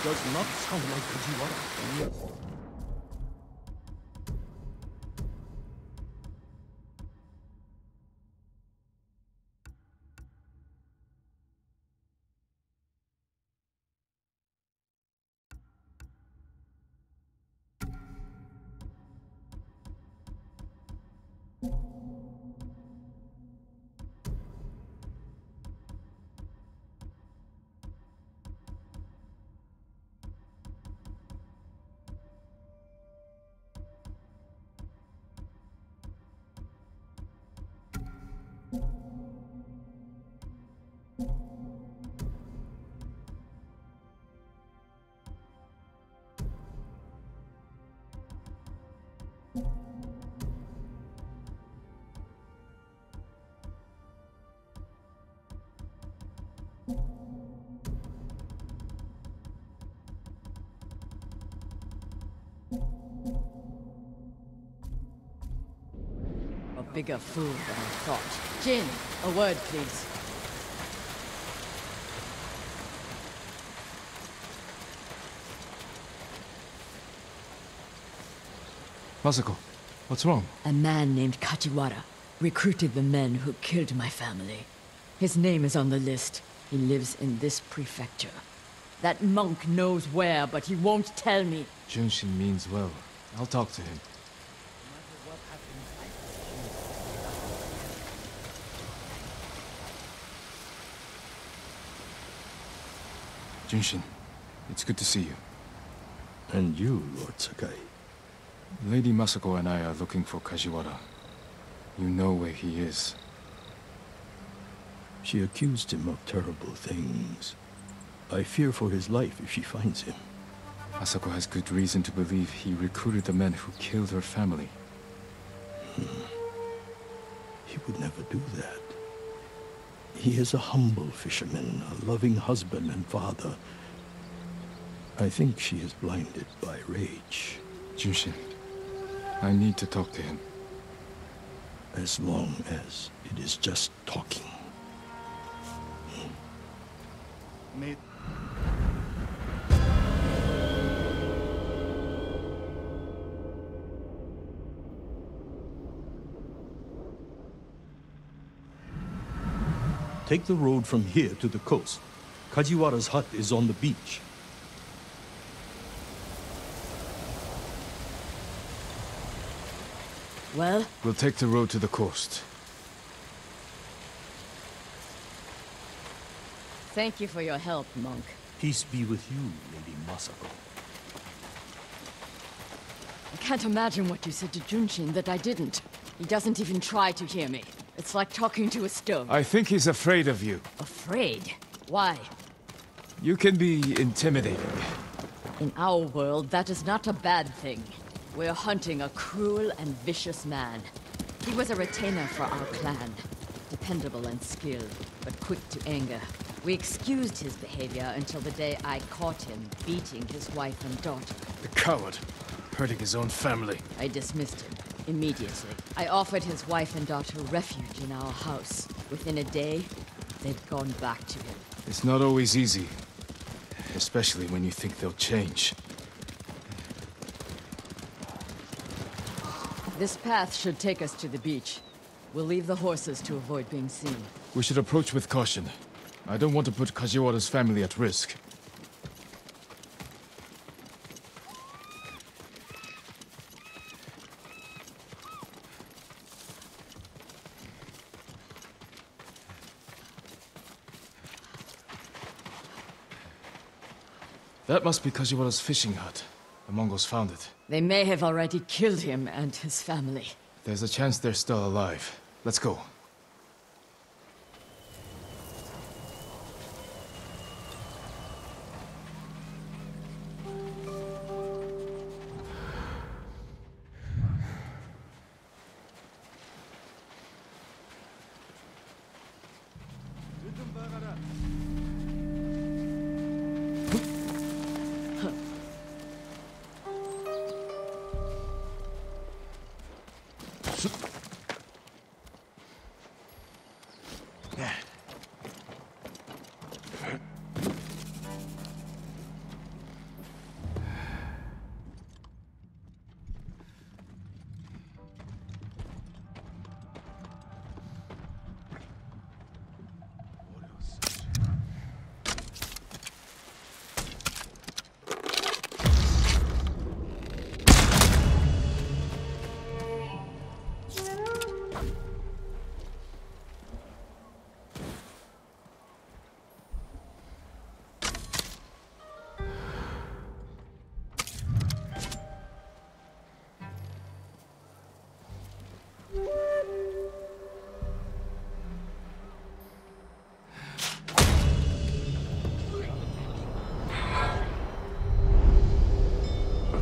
Does not sound like Kajiwara. A bigger fool than I thought. Jin, a word, please. Masako, what's wrong? A man named Kajiwara recruited the men who killed my family. His name is on the list. He lives in this prefecture. That monk knows where, but he won't tell me. Junshin means well. I'll talk to him. Junshin, it's good to see you. And you, Lord Sakai. Lady Masako and I are looking for Kajiwara. You know where he is. She accused him of terrible things. I fear for his life if she finds him. Masako has good reason to believe he recruited the men who killed her family. He would never do that. He is a humble fisherman, a loving husband and father. I think she is blinded by rage. Junshin, I need to talk to him. As long as it is just talking. Take the road from here to the coast. Kajiwara's hut is on the beach. Well? We'll take the road to the coast. Thank you for your help, monk. Peace be with you, Lady Masako. I can't imagine what you said to Junshin that I didn't. He doesn't even try to hear me. It's like talking to a stone. I think he's afraid of you. Afraid? Why? You can be intimidating. In our world, that is not a bad thing. We're hunting a cruel and vicious man. He was a retainer for our clan. Dependable and skilled, but quick to anger. We excused his behavior until the day I caught him beating his wife and daughter. The coward, hurting his own family. I dismissed him immediately. I offered his wife and daughter refuge in our house. Within a day, they'd gone back to him. It's not always easy, especially when you think they'll change. This path should take us to the beach. We'll leave the horses to avoid being seen. We should approach with caution. I don't want to put Kajiwara's family at risk. That must be Kajiwara's fishing hut. The Mongols found it. They may have already killed him and his family. There's a chance they're still alive. Let's go.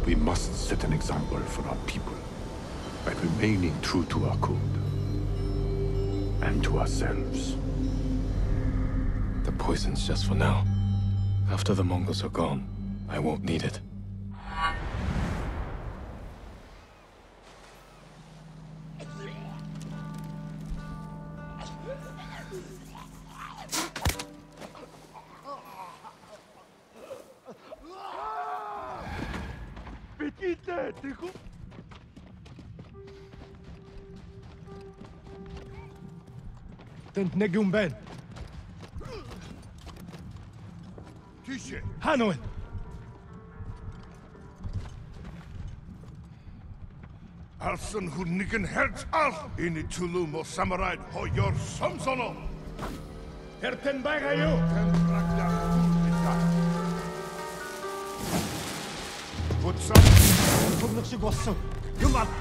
We must set an example for our people by remaining true to our code and to ourselves. The poison's just for now. After the Mongols are gone, I won't need it. Negumben. Hanoin. Alson who nicken herds al in the Tulum or Samurai ho your samsono. Herten bagayo. What's up? Public was you mat.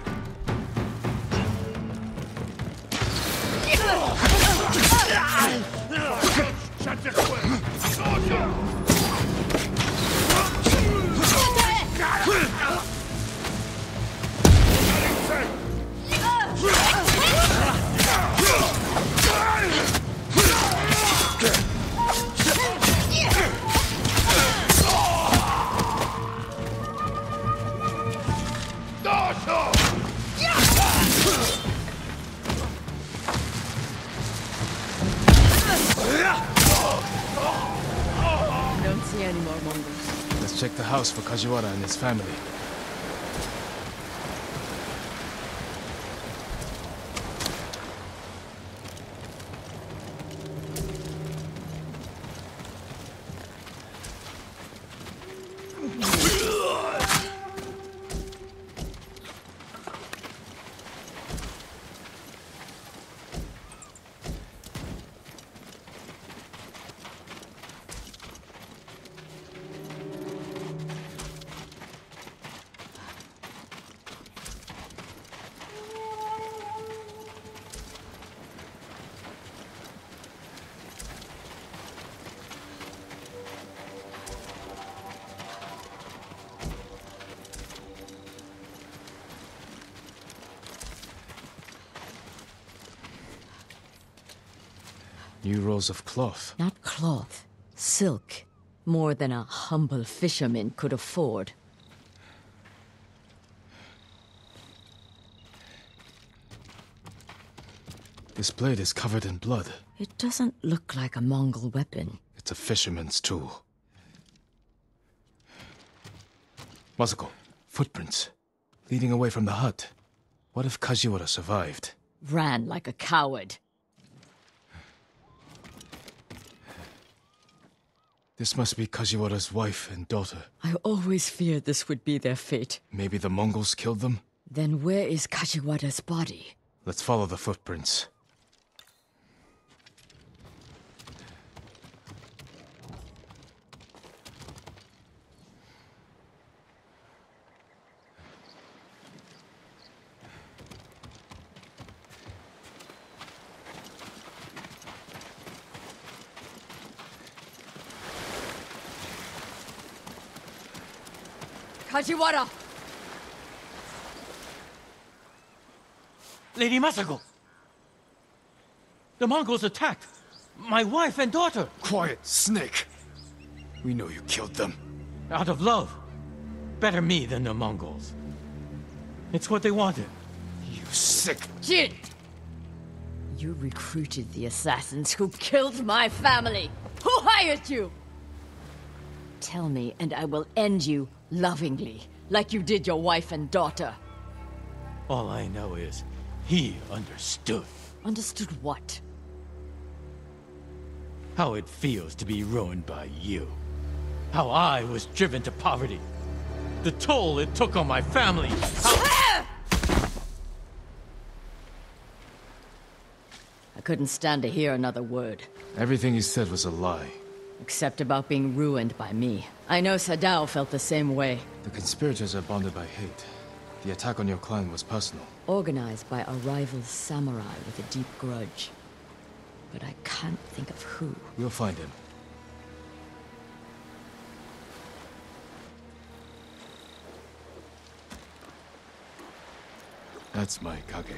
Don't see any more Mongols. Let's check the house for Kajiwara and his family. New rolls of cloth. Not cloth. Silk. More than a humble fisherman could afford. This blade is covered in blood. It doesn't look like a Mongol weapon. It's a fisherman's tool. Masako, footprints. Leading away from the hut. What if Kajiwara survived? Ran like a coward. This must be Kajiwara's wife and daughter. I always feared this would be their fate. Maybe the Mongols killed them? Then where is Kajiwara's body? Let's follow the footprints. Kajiwara! Lady Masako! The Mongols attacked my wife and daughter! Quiet, snake! We know you killed them. Out of love. Better me than the Mongols. It's what they wanted. You sick... Jin! You recruited the assassins who killed my family! Who hired you? Tell me, and I will end you lovingly, like you did your wife and daughter. All I know is, he understood. Understood what? How it feels to be ruined by you. How I was driven to poverty. The toll it took on my family. I couldn't stand to hear another word. Everything he said was a lie. Except about being ruined by me. I know Sadao felt the same way. The conspirators are bonded by hate. The attack on your clan was personal. Organized by a rival samurai with a deep grudge. But I can't think of who. We'll find him. That's my Kage.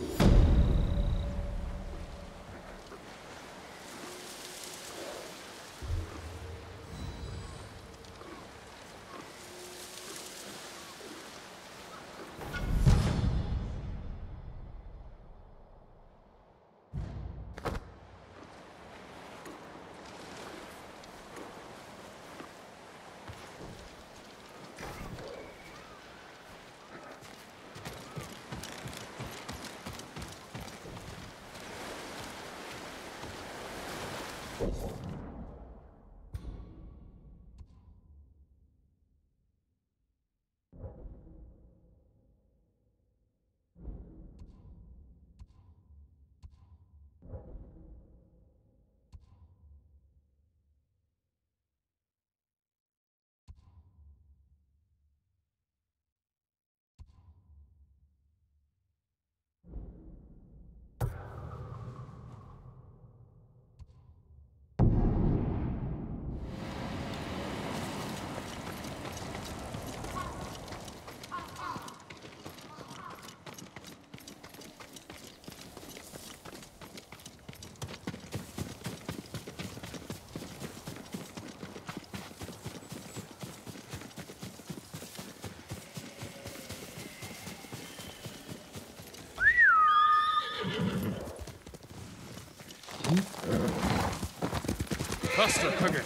Faster, Kage.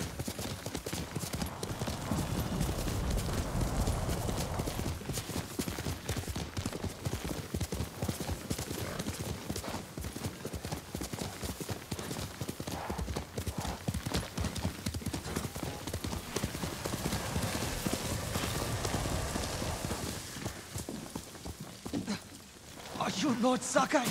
Are you Lord Sakai?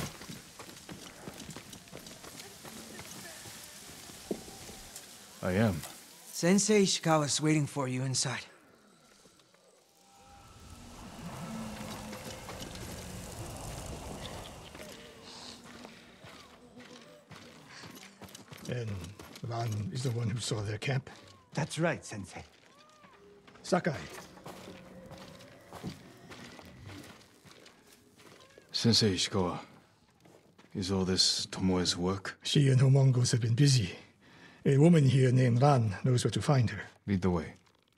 I am. Sensei Ishikawa's waiting for you inside. And Ran is the one who saw their camp? That's right, Sensei. Sakai. Sensei Ishikawa, is all this Tomoe's work? She and her Mongols have been busy. A woman here named Ran knows where to find her. Lead the way.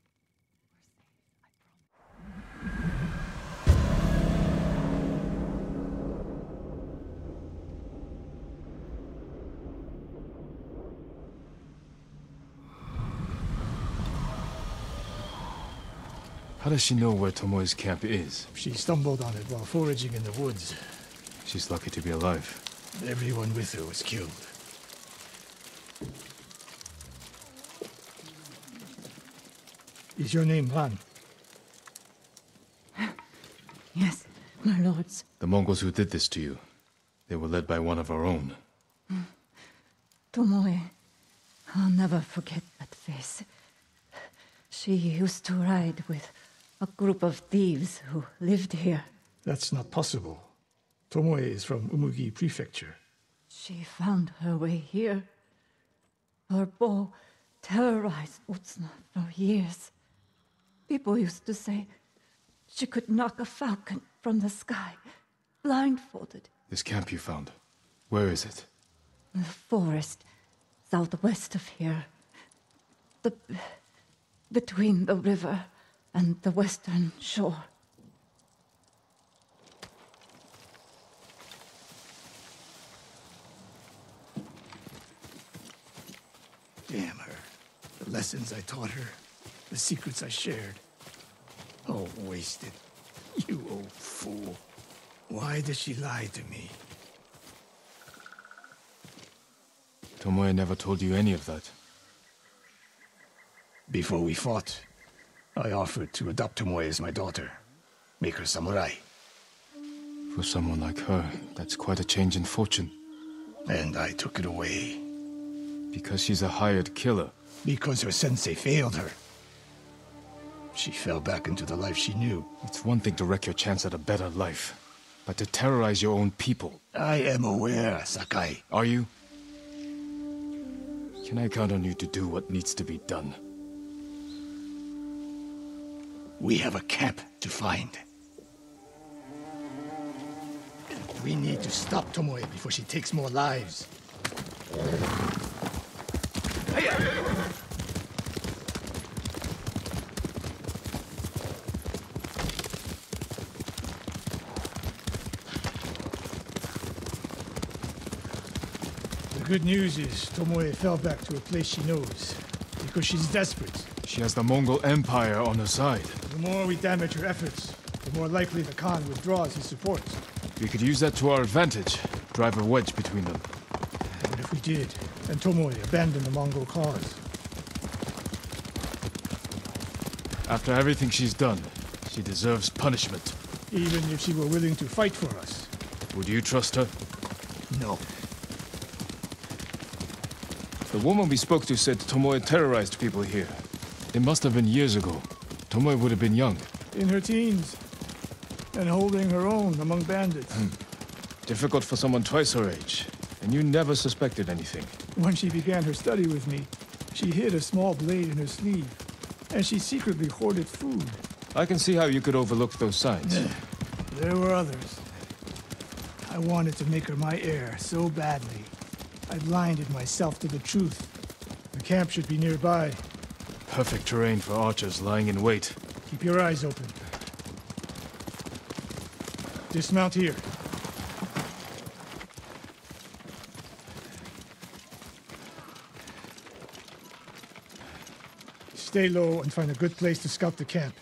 How does she know where Tomoe's camp is? She stumbled on it while foraging in the woods. She's lucky to be alive. Everyone with her was killed. Is your name Ran? Yes, my lords. The Mongols who did this to you, they were led by one of our own. Tomoe. I'll never forget that face. She used to ride with a group of thieves who lived here. That's not possible. Tomoe is from Umugi Prefecture. She found her way here. Her bow terrorized Utsuna for years. People used to say she could knock a falcon from the sky, blindfolded. This camp you found, where is it? The forest, southwest of here. Between the river and the western shore. Damn her. The lessons I taught her, the secrets I shared. All wasted. You old fool. Why did she lie to me? Tomoe never told you any of that. Before we fought, I offered to adopt Tomoe as my daughter. Make her samurai. For someone like her, that's quite a change in fortune. And I took it away. Because she's a hired killer. Because her sensei failed her. She fell back into the life she knew. It's one thing to wreck your chance at a better life, but to terrorize your own people. I am aware, Sakai. Are you? Can I count on you to do what needs to be done? We have a camp to find. We need to stop Tomoe before she takes more lives. The good news is Tomoe fell back to a place she knows, because she's desperate. She has the Mongol Empire on her side. The more we damage her efforts, the more likely the Khan withdraws his support. We could use that to our advantage. Drive a wedge between them. But if we did, then Tomoe abandoned the Mongol cause. After everything she's done, she deserves punishment. Even if she were willing to fight for us. Would you trust her? No. The woman we spoke to said Tomoe terrorized people here. It must have been years ago. Tomoe would have been young. In her teens. And holding her own among bandits. Difficult for someone twice her age. And you never suspected anything. When she began her study with me, she hid a small blade in her sleeve. And she secretly hoarded food. I can see how you could overlook those signs. There were others. I wanted to make her my heir so badly. I blinded myself to the truth. The camp should be nearby. Perfect terrain for archers lying in wait. Keep your eyes open. Dismount here. Stay low and find a good place to scout the camp.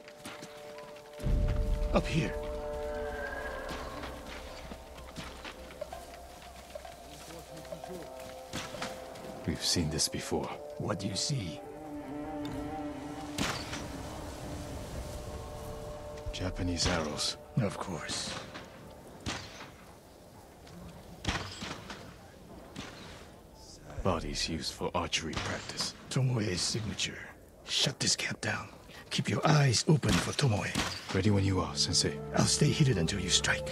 Up here. We've seen this before. What do you see? Japanese arrows. Of course. Bodies used for archery practice. Tomoe's signature. Shut this camp down. Keep your eyes open for Tomoe. Ready when you are, Sensei. I'll stay hidden until you strike.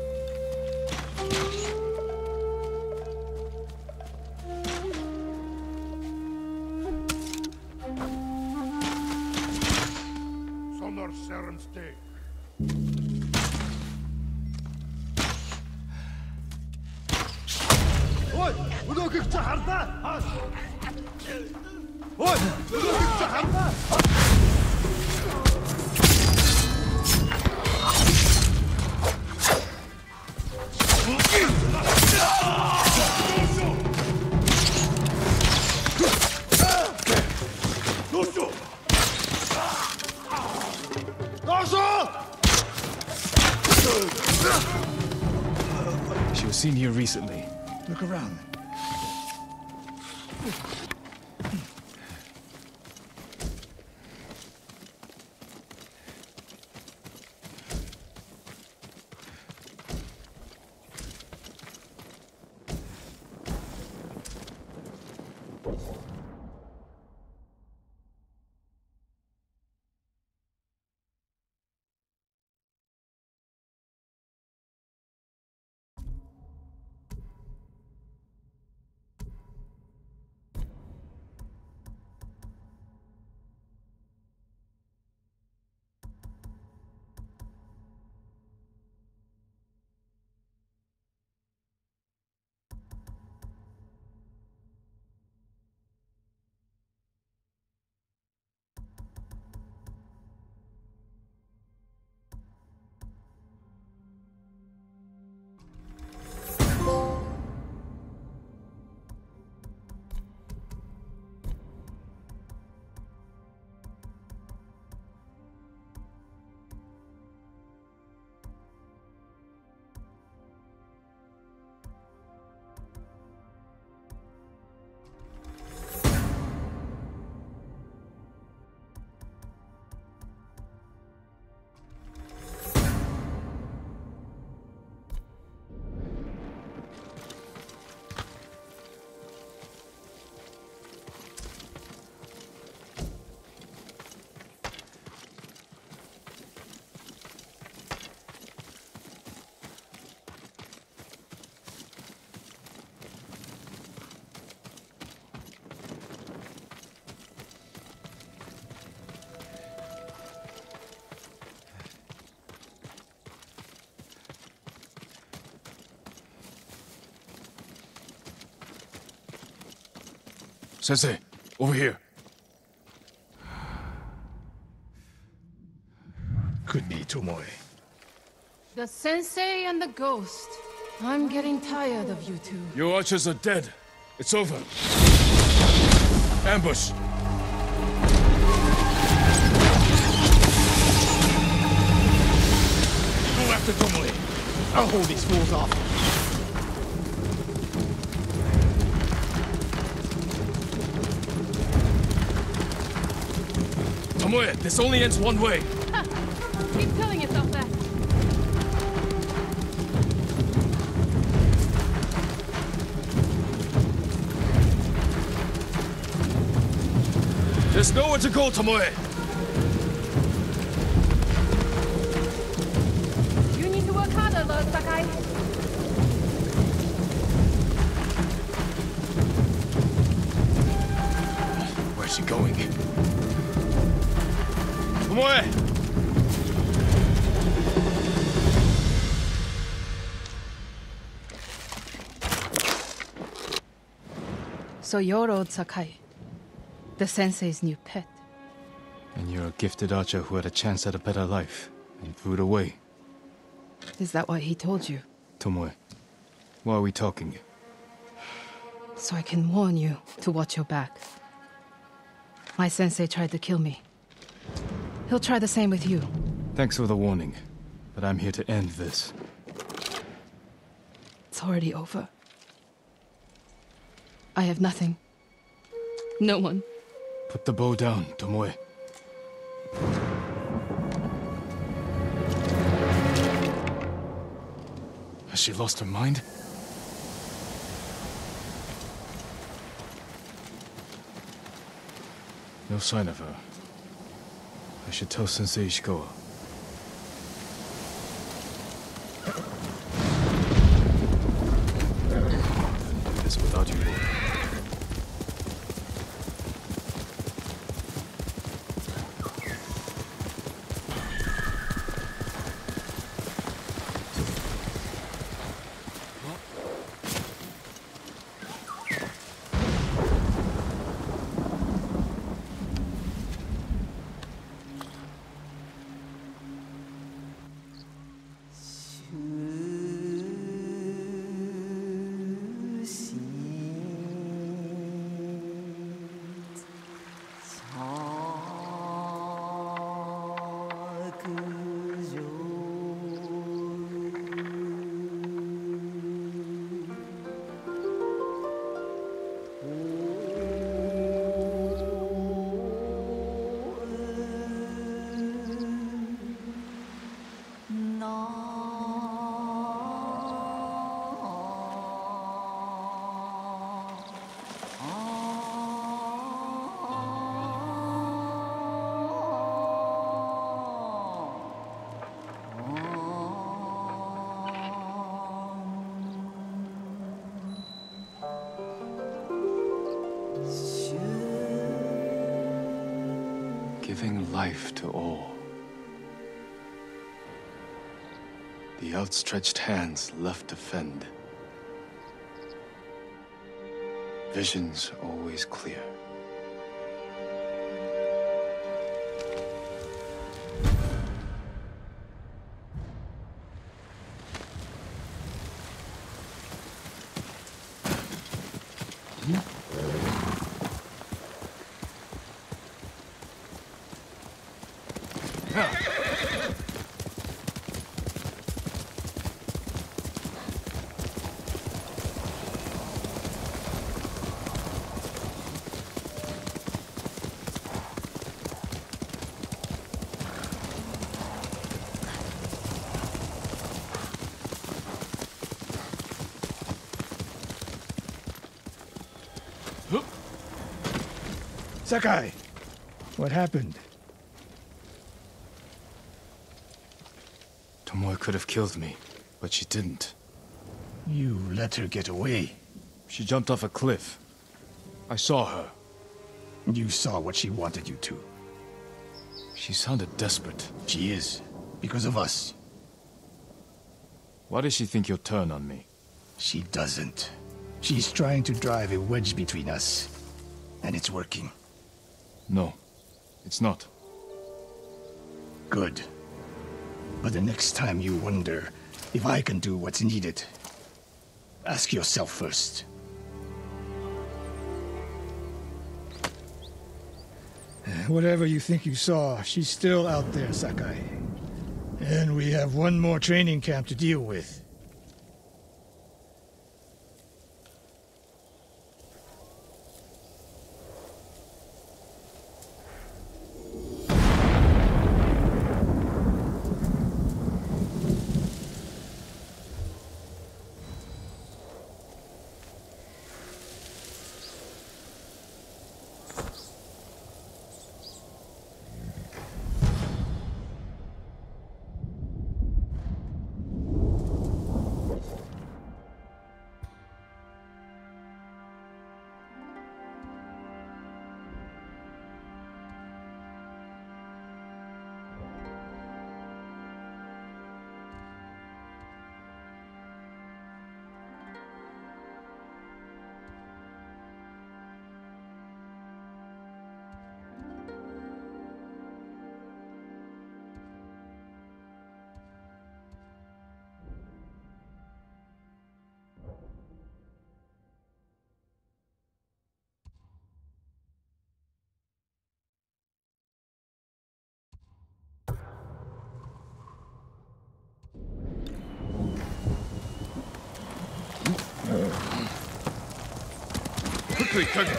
Sonor Serum Stay. She was seen here recently. Look around. Sensei, over here. Could be Tomoe. The sensei and the ghost. I'm getting tired of you two. Your archers are dead. It's over. Ambush! Go after Tomoe. I'll hold these fools off. Tomoe, this only ends one way. Ha! Keep telling yourself that. There's nowhere to go, Tomoe. You need to work harder, Lord Sakai. Where's she going? Tomoe! So you're Lord Sakai, the sensei's new pet. And you're a gifted archer who had a chance at a better life, and threw it away. Is that what he told you? Tomoe, why are we talking? So I can warn you to watch your back. My sensei tried to kill me. He'll try the same with you. Thanks for the warning, but I'm here to end this. It's already over. I have nothing. No one. Put the bow down, Tomoe. Has she lost her mind? No sign of her. I should tell Sensei Ishikawa. This without you. Giving life to all. The outstretched hands left to fend. Visions always clear. Sakai! What happened? Tomoe could have killed me, but she didn't. You let her get away. She jumped off a cliff. I saw her. You saw what she wanted you to. She sounded desperate. She is. Because of us. Why does she think you'll turn on me? She doesn't. She's trying to drive a wedge between us. And it's working. No, it's not. Good. But the next time you wonder if I can do what's needed, ask yourself first. Whatever you think you saw, she's still out there, Sakai. And we have one more training camp to deal with. Quickly, Tug!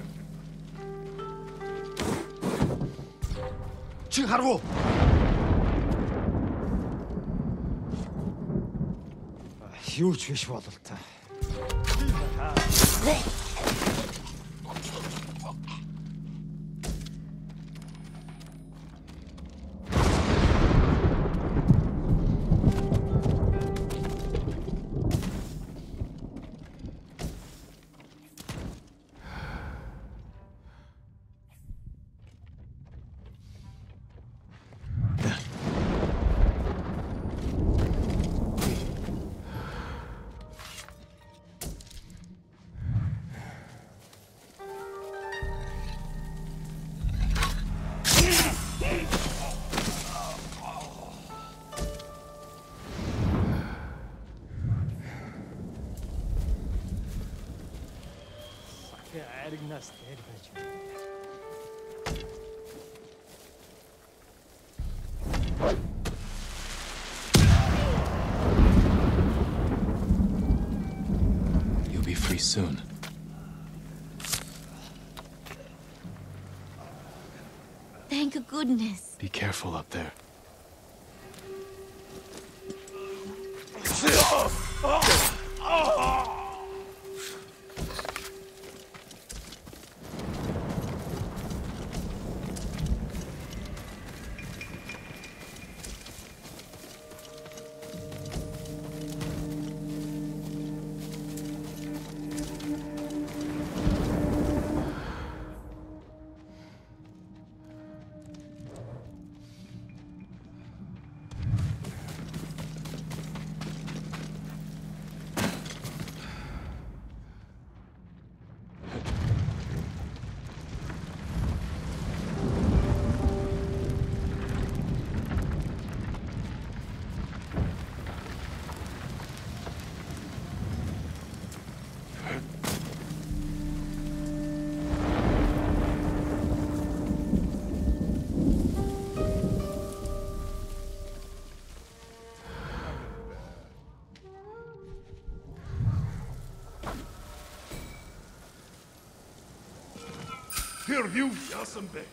지금 가라고! юу ч биш бололтой. You'll be free soon. Thank goodness. Be careful up there. Here, you, Yasambe.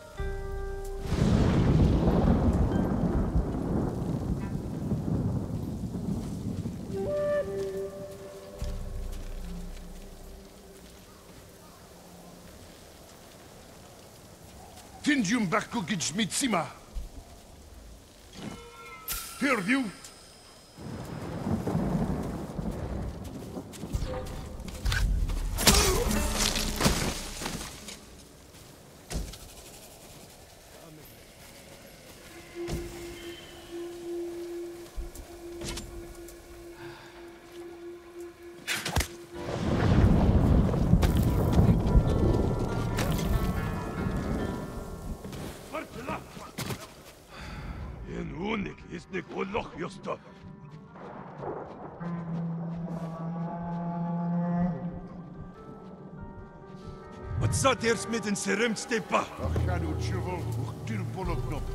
Tinjum bakugij mitsima. Here, you. Isnik ulloch justa. Wat zat eerst met een serum stepa? Ach, ga nu tjuvel, uch boloknop.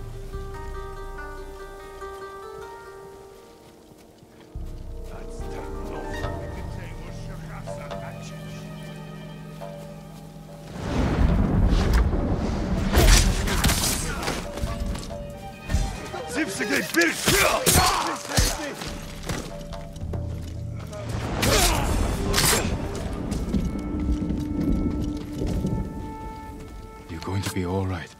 That's the love. Ik het say was je gasa actions. Zipsige birk! You're going to be all right.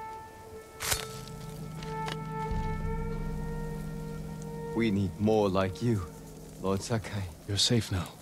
We need more like you, Lord Sakai. You're safe now.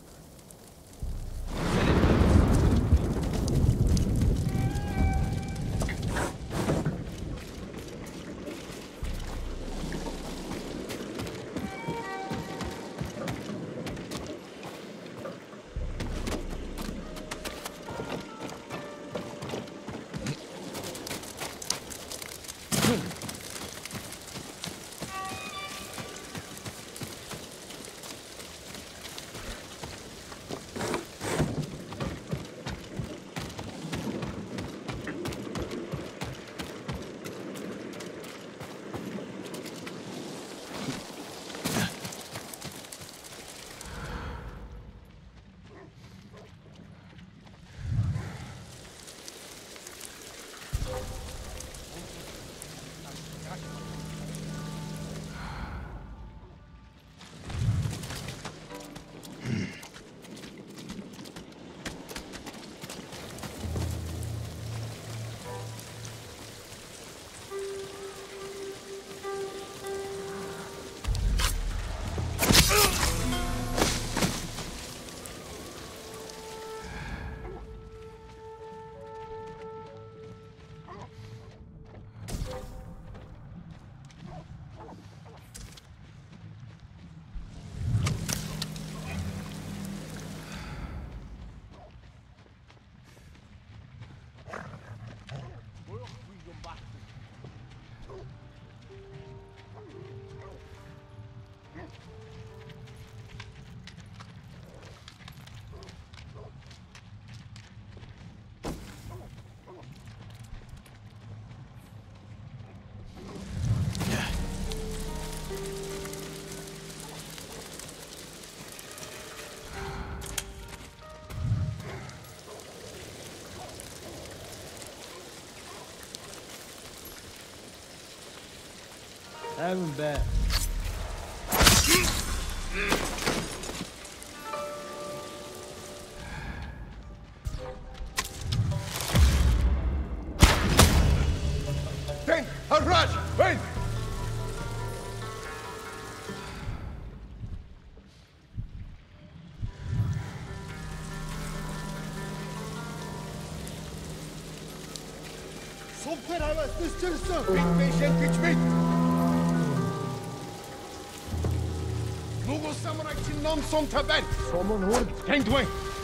Having bad. Then, Haraj, wait! Super havaslı bitmeyen güçmek. Lugo samurai için nam som taben. Somon hur tengdwe.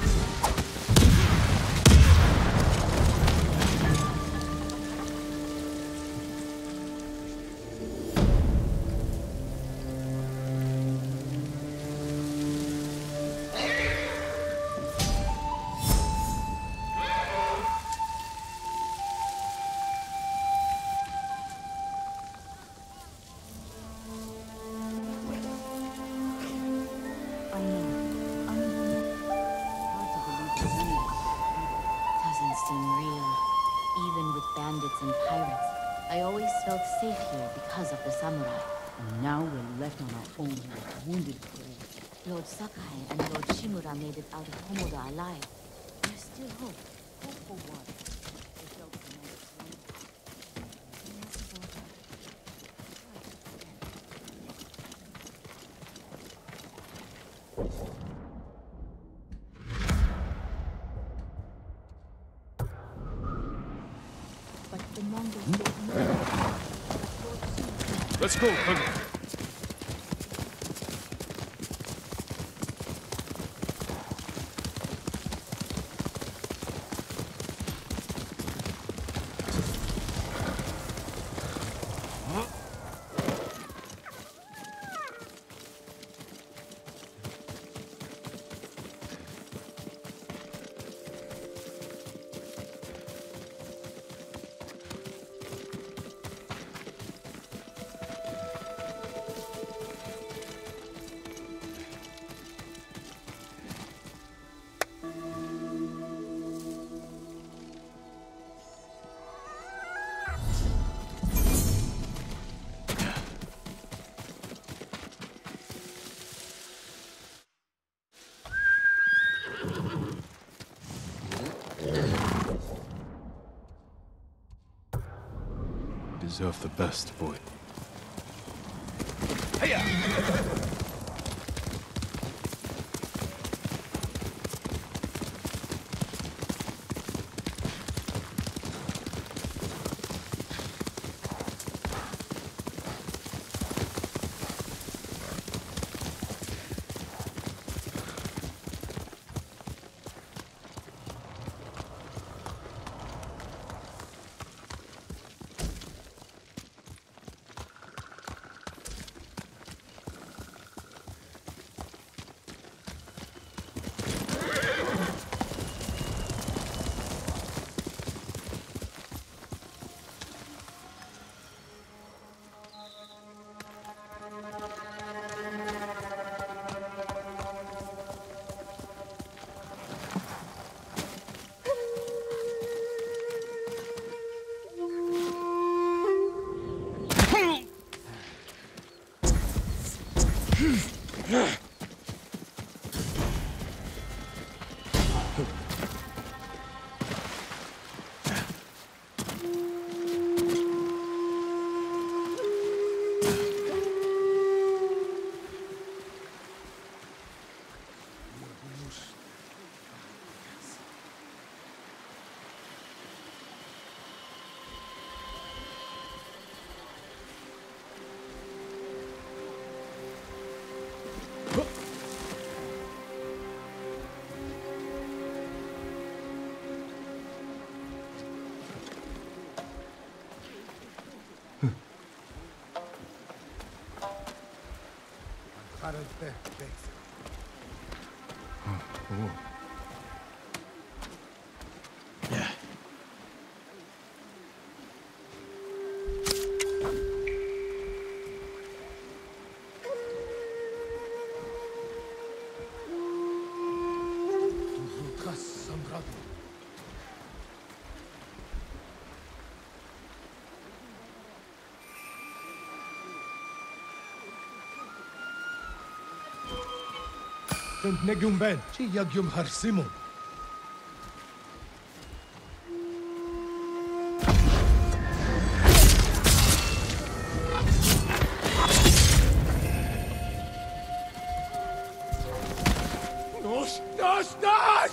Wounded prey. Lord Sakai and Lord Shimura made it out of Komoda alive. There's still hope. Hope for what? They felt tremendous but the Mongols don't know. Let's go, Colonel. Deserve the best, boy. Hiya! Yeah. Sunt negum ben, ci yagium harsimum. Nos! Nos! Nos!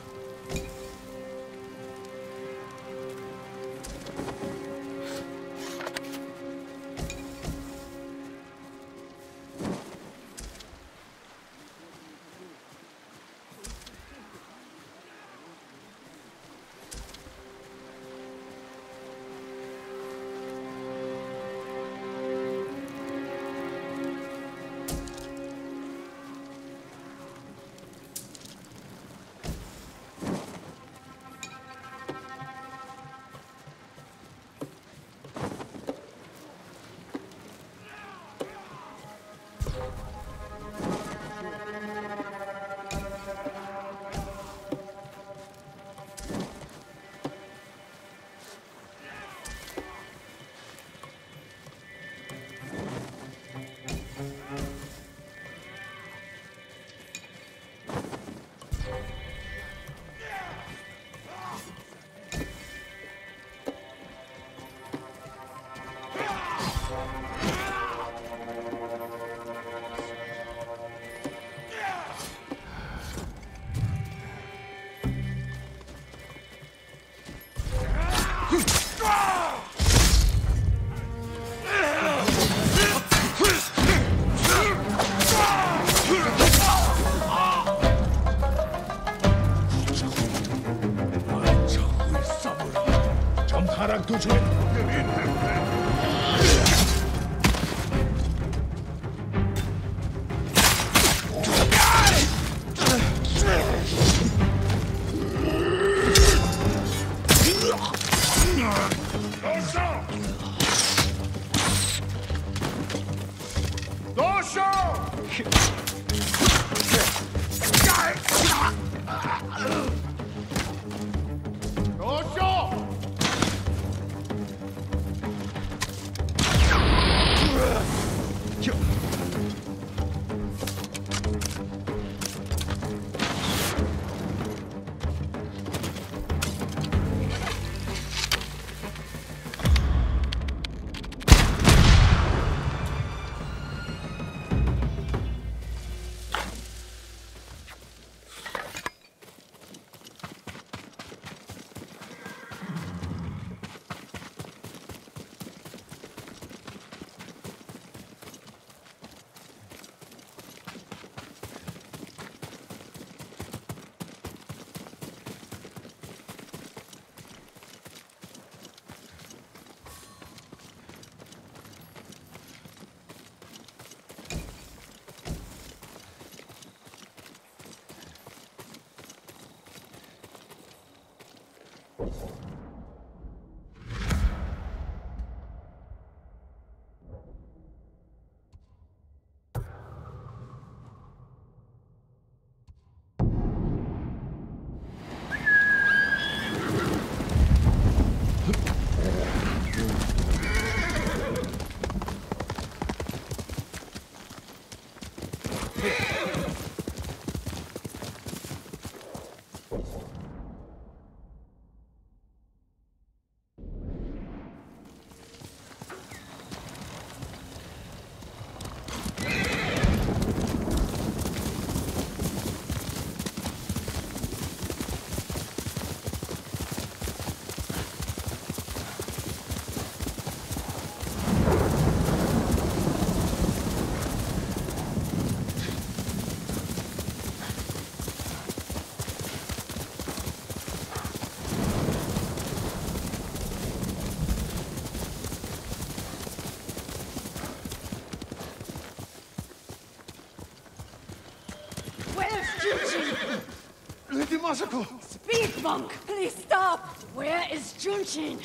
Masako! Speak, monk! Please stop! Where is Junshin?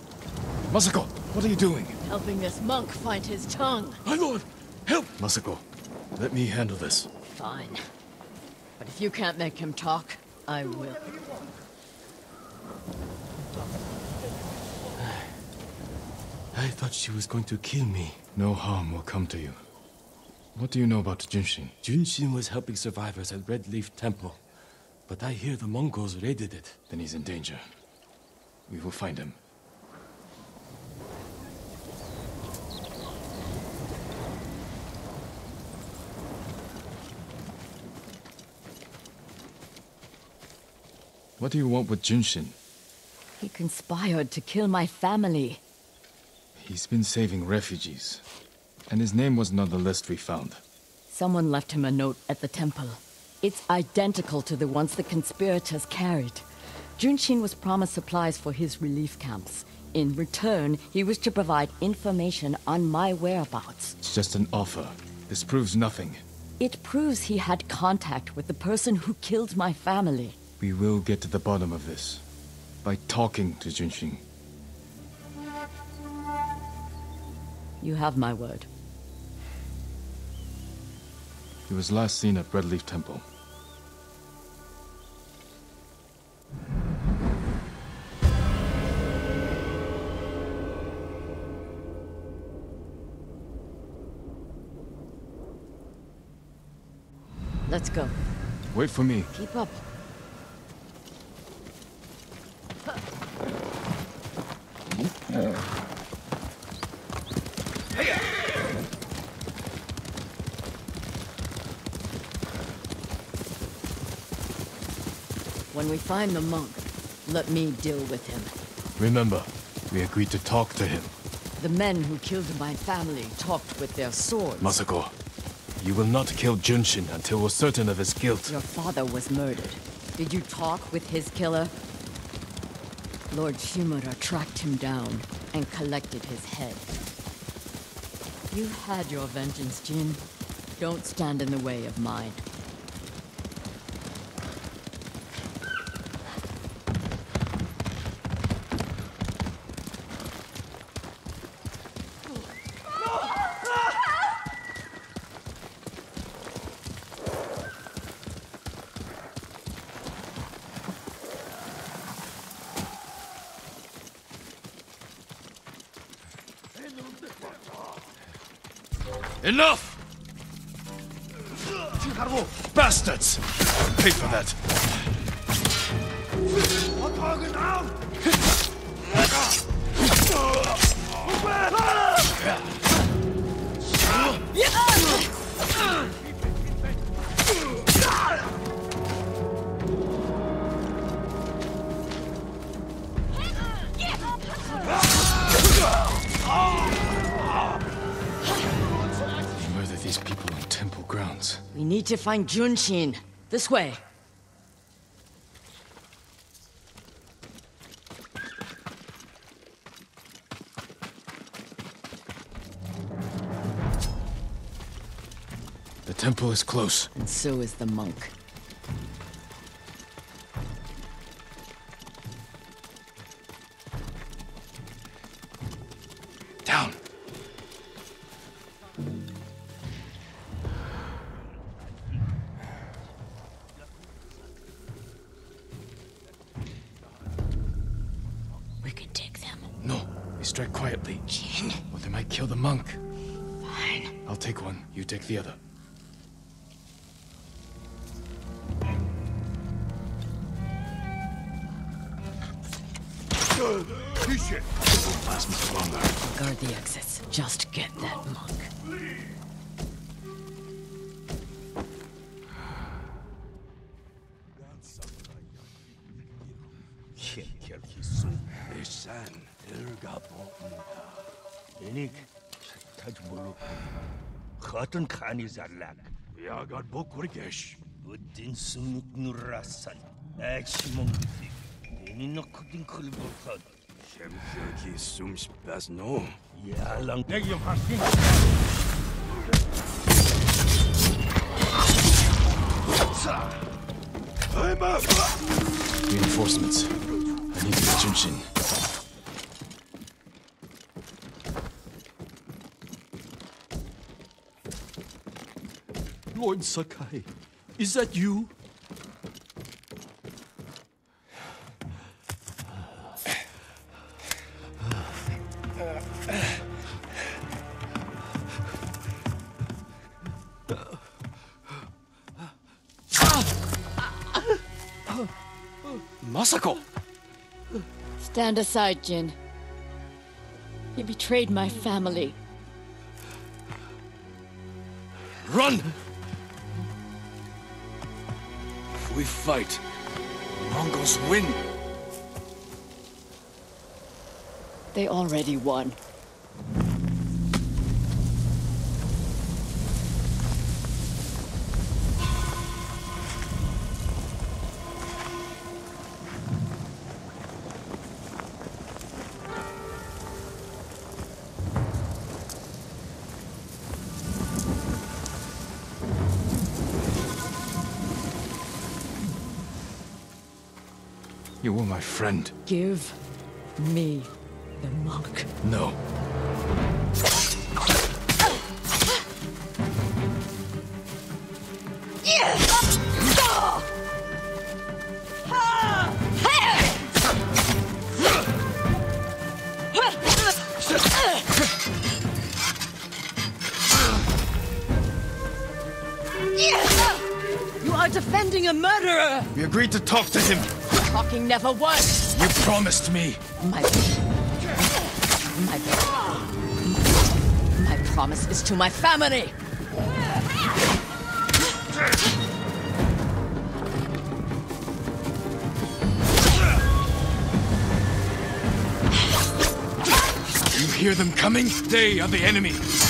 Masako, what are you doing? Helping this monk find his tongue. My lord, help! Masako, let me handle this. Fine. But if you can't make him talk, I will. I thought she was going to kill me. No harm will come to you. What do you know about Junshin? Junshin was helping survivors at Red Leaf Temple, but I hear the Mongols raided it. Then he's in danger. We will find him. What do you want with Junshin? He conspired to kill my family. He's been saving refugees. And his name wasn't on the list we found. Someone left him a note at the temple. It's identical to the ones the conspirators carried. Junshin was promised supplies for his relief camps. In return, he was to provide information on my whereabouts. It's just an offer. This proves nothing. It proves he had contact with the person who killed my family. We will get to the bottom of this. By talking to Junshin. You have my word. He was last seen at Red Leaf Temple. Let's go. Wait for me. Keep up. When we find the monk, let me deal with him. Remember, we agreed to talk to him. The men who killed my family talked with their swords. Masako, you will not kill Junshin until we're certain of his guilt. Your father was murdered. Did you talk with his killer? Lord Shimura tracked him down and collected his head. You had your vengeance, Jin. Don't stand in the way of mine. Enough! Bastards! Pay for that! These people on temple grounds. We need to find Junshin. This way. The temple is close. And so is the monk. Down. Strike quietly. Jin? Or they might kill the monk. Fine. I'll take one. You take the other. Shit. Won't last much longer. Guard the exits. Just get that monk. Cotton khani zarlak. Ya god bokurgesh. Udin sumuk nurasan. Ekshimong dik. Denin nokudin kulbotad. Shemki sums bas no. Ya lang degim harsin. Reinforcements. I need to get Junshin. Lord Sakai, is that you? Masako! Stand aside, Jin. He betrayed my family. Run! If we fight, the Mongols win. They already won. You were my friend. Give me the monk. No. You are defending a murderer! We agreed to talk to him. Talking never was. You promised me. My promise is to my family. You hear them coming? They are the enemy.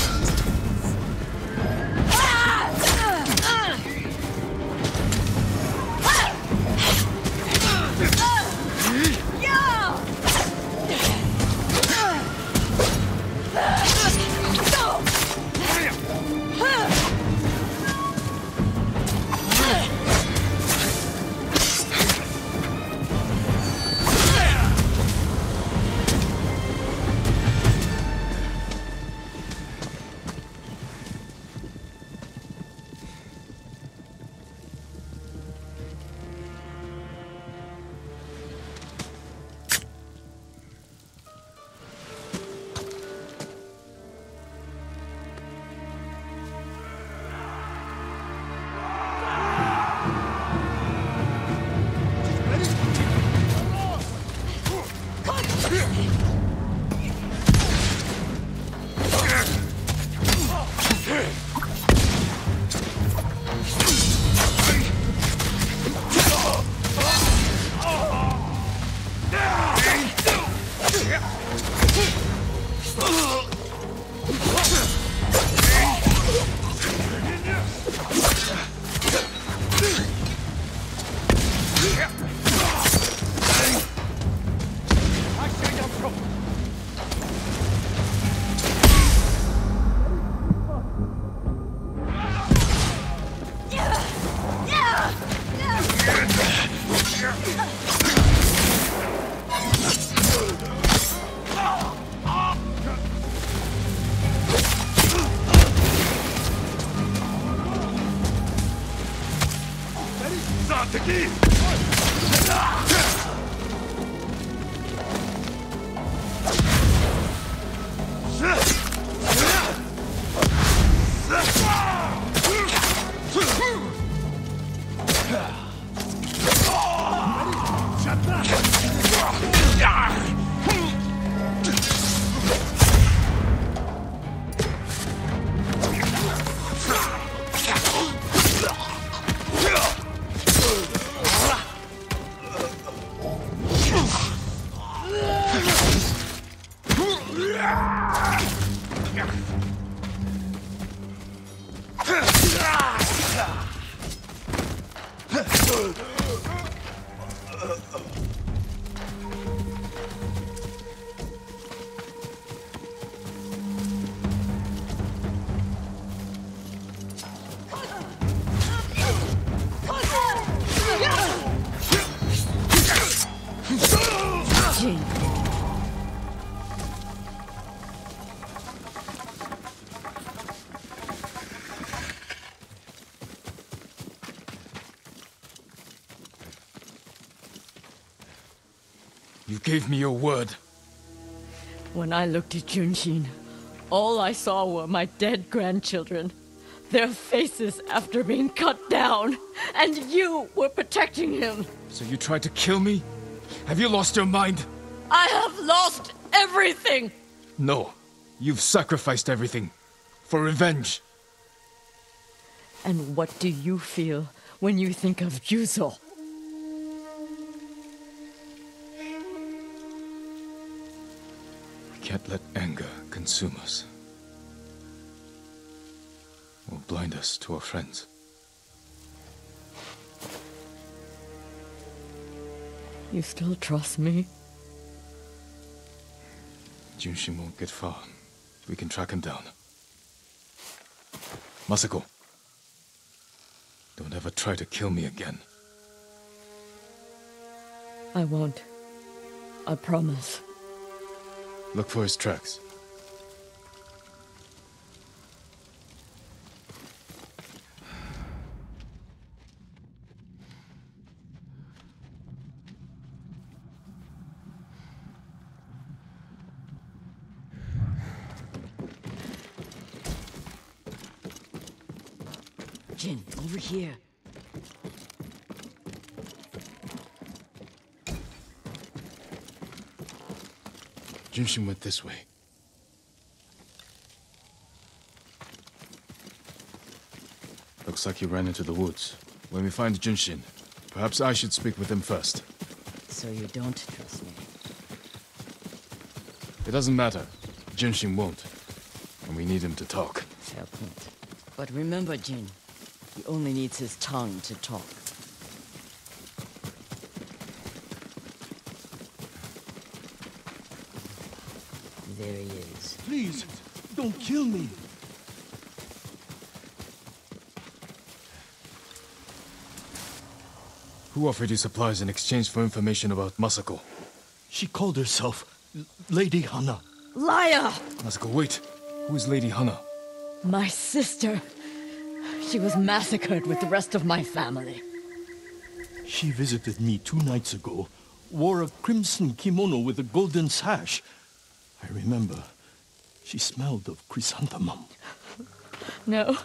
You gave me your word. When I looked at Junshin, all I saw were my dead grandchildren. their faces after being cut down, and you were protecting him. So you tried to kill me? Have you lost your mind? I have lost everything! No. You've sacrificed everything. For revenge. And what do you feel when you think of Yuzo? We can't let anger consume us. Or blind us to our friends. You still trust me? Junshin won't get far. We can track him down. Masako. Don't ever try to kill me again. I won't. I promise. Look for his tracks. Jin, over here. Junshin went this way. Looks like he ran into the woods. When we find Junshin, perhaps I should speak with him first. So you don't trust me? It doesn't matter. Junshin won't. And we need him to talk. Fair point. But remember, Jin, he only needs his tongue to talk. There he is. Please, don't kill me. Who offered you supplies in exchange for information about Masako? She called herself Lady Hana. Liar! Masako, wait. Who is Lady Hana? My sister. She was massacred with the rest of my family. She visited me 2 nights ago, wore a crimson kimono with a golden sash. I remember. She smelled of chrysanthemum. No.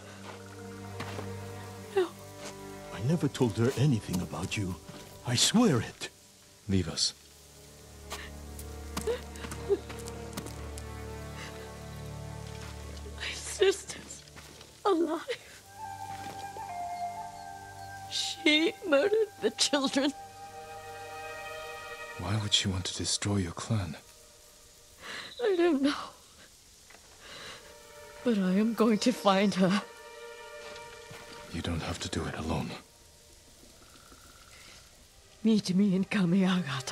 No. I never told her anything about you. I swear it. Leave us. My sister's alive. She murdered the children. Why would she want to destroy your clan? I don't know. But I am going to find her. You don't have to do it alone. Meet me in Kamiagata.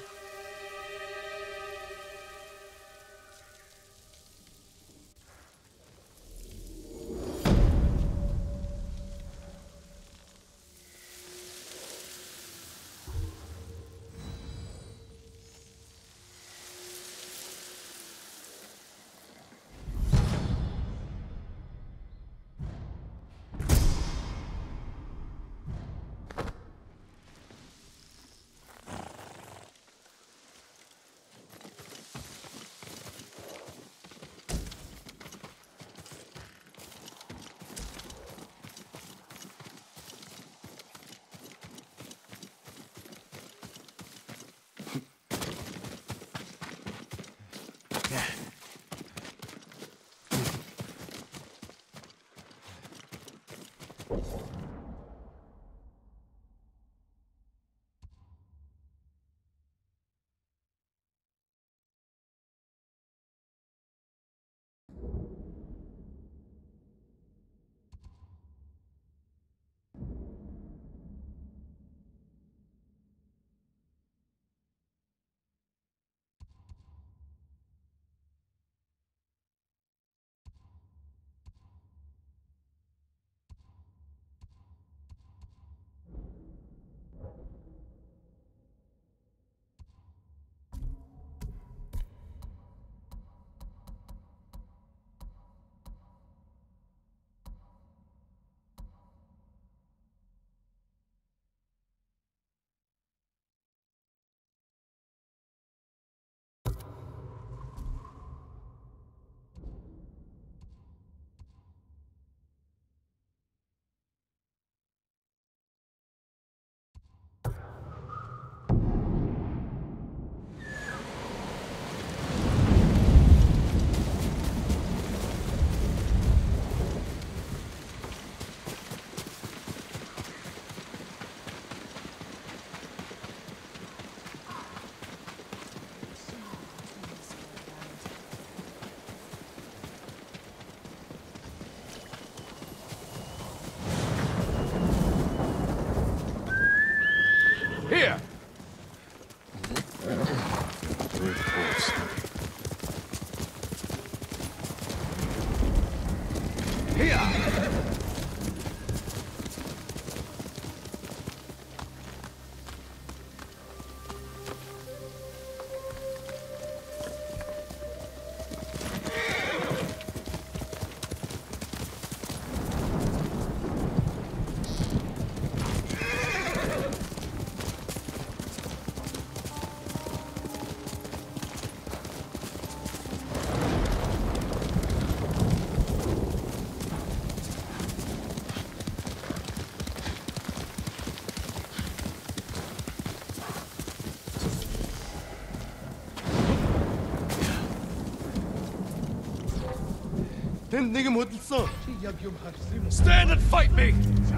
Тэнд нэг юм хөдөлсөн. Чи яг юм харсан юм уу? Stand and fight me!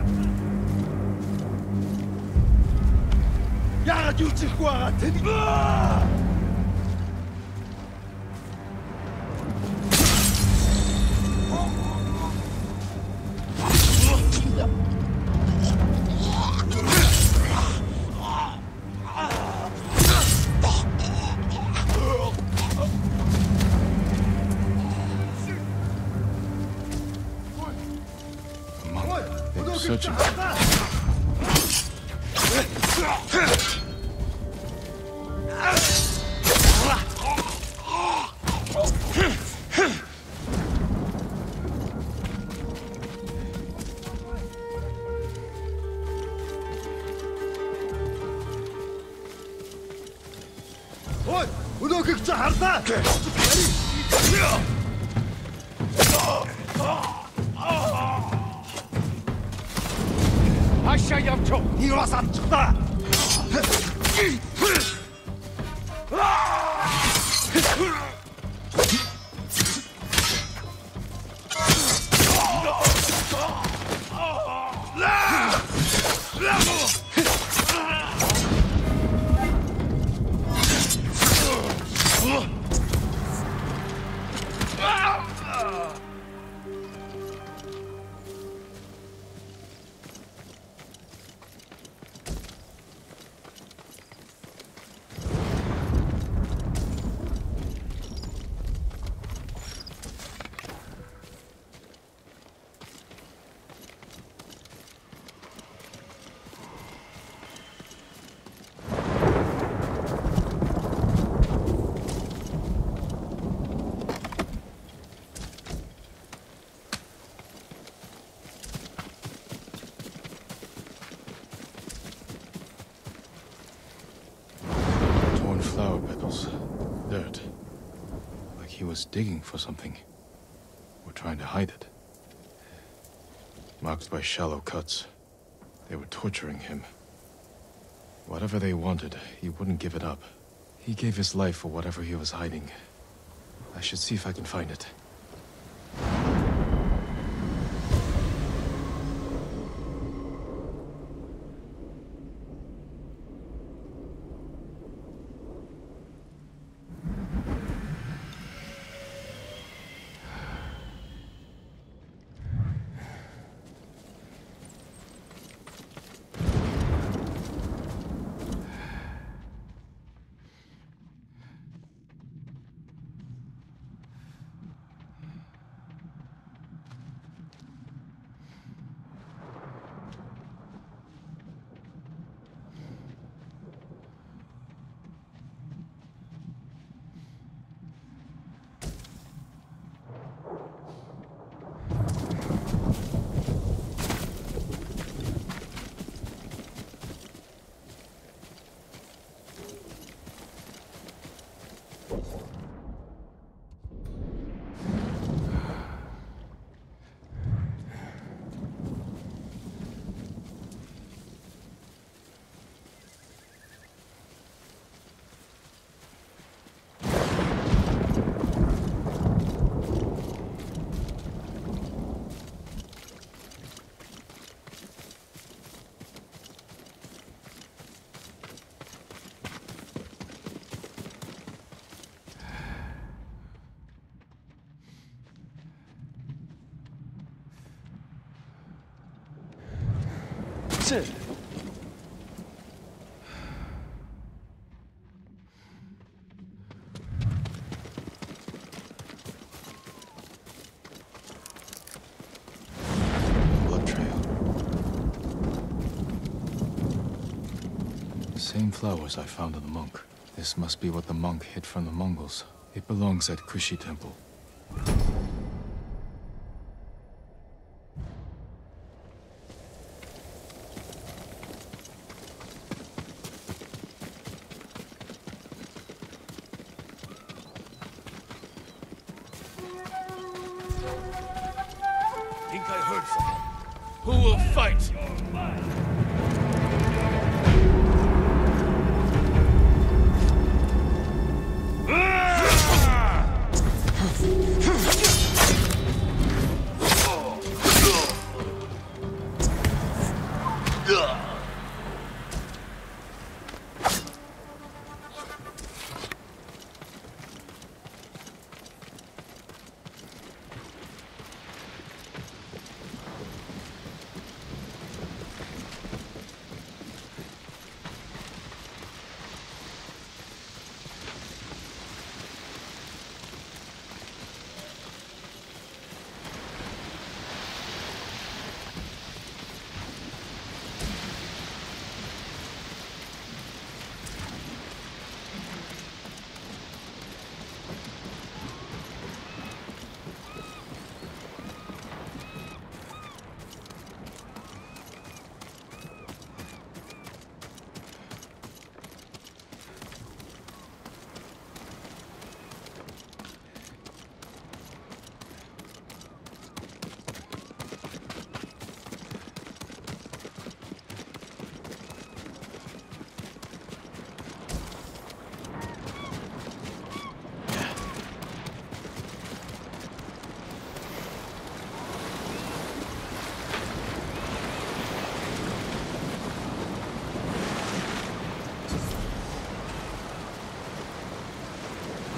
Яагаад юу чихгүй байгаа тэнд? Searching. Ой, өнөөхийг чи харлаа. Ашаа явчих. Нэг бас авчихлаа. Flower petals. Dirt. Like he was digging for something. Or trying to hide it. Marked by shallow cuts. They were torturing him. Whatever they wanted, he wouldn't give it up. He gave his life for whatever he was hiding. I should see if I can find it. Shit. Blood trail. The same flowers I found in the monk. This must be what the monk hid from the Mongols. It belongs at Kushi Temple. Who will fight?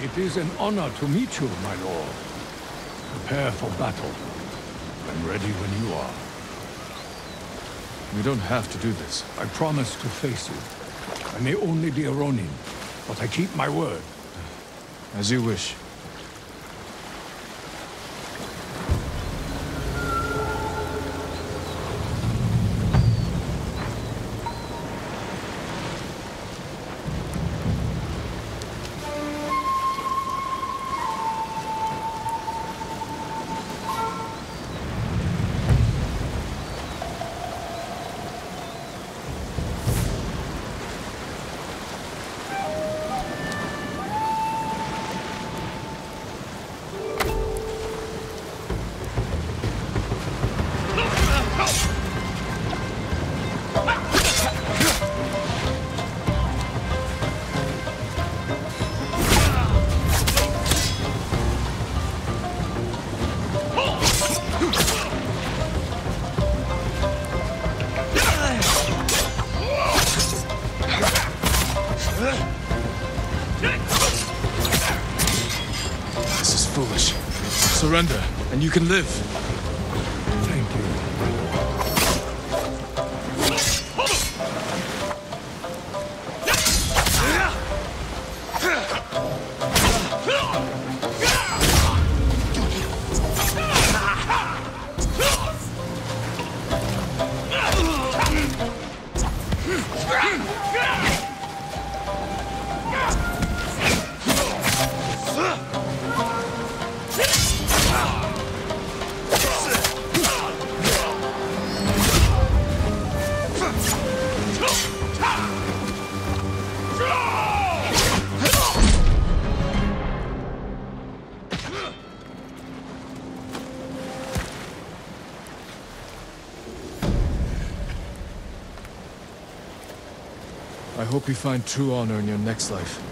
It is an honor to meet you, my lord. Prepare for battle. I'm ready when you are. We don't have to do this. I promise to face you. I may only be a Ronin, but I keep my word. As you wish. This is foolish. Surrender, and you can live. Thank you. I hope you find true honor in your next life.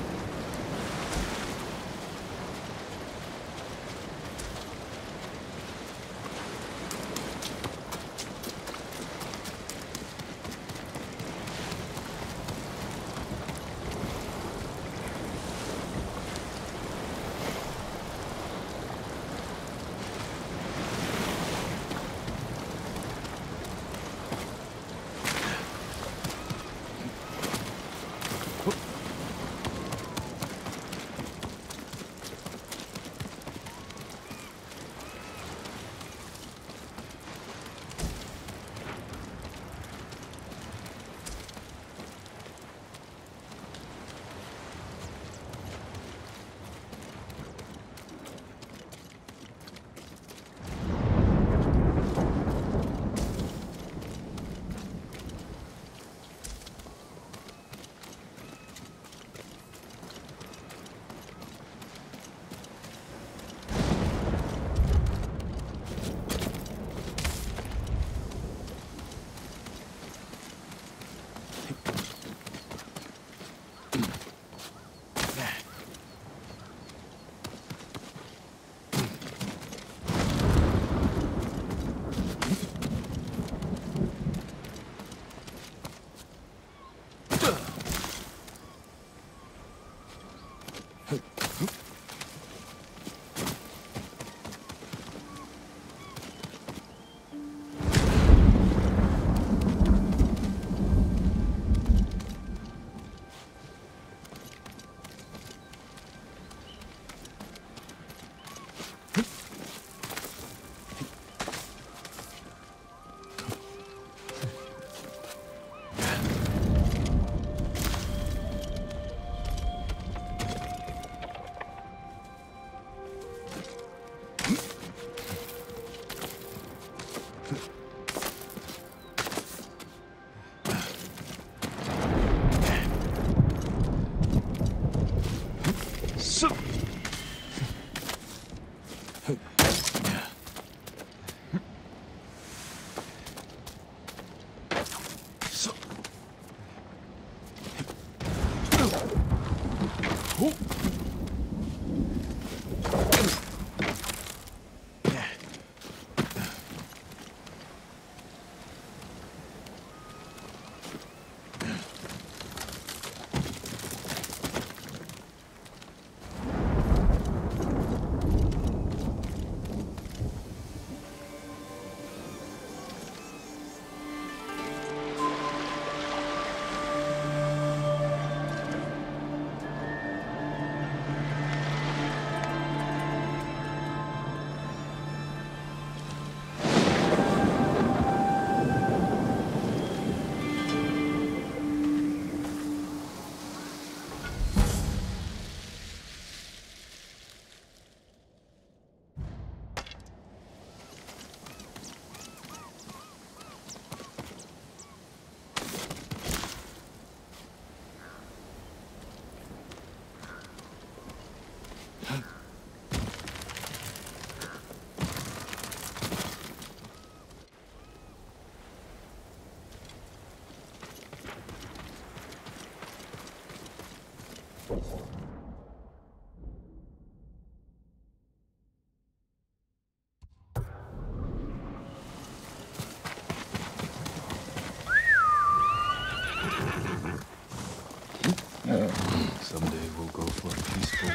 Someday we'll go for a peaceful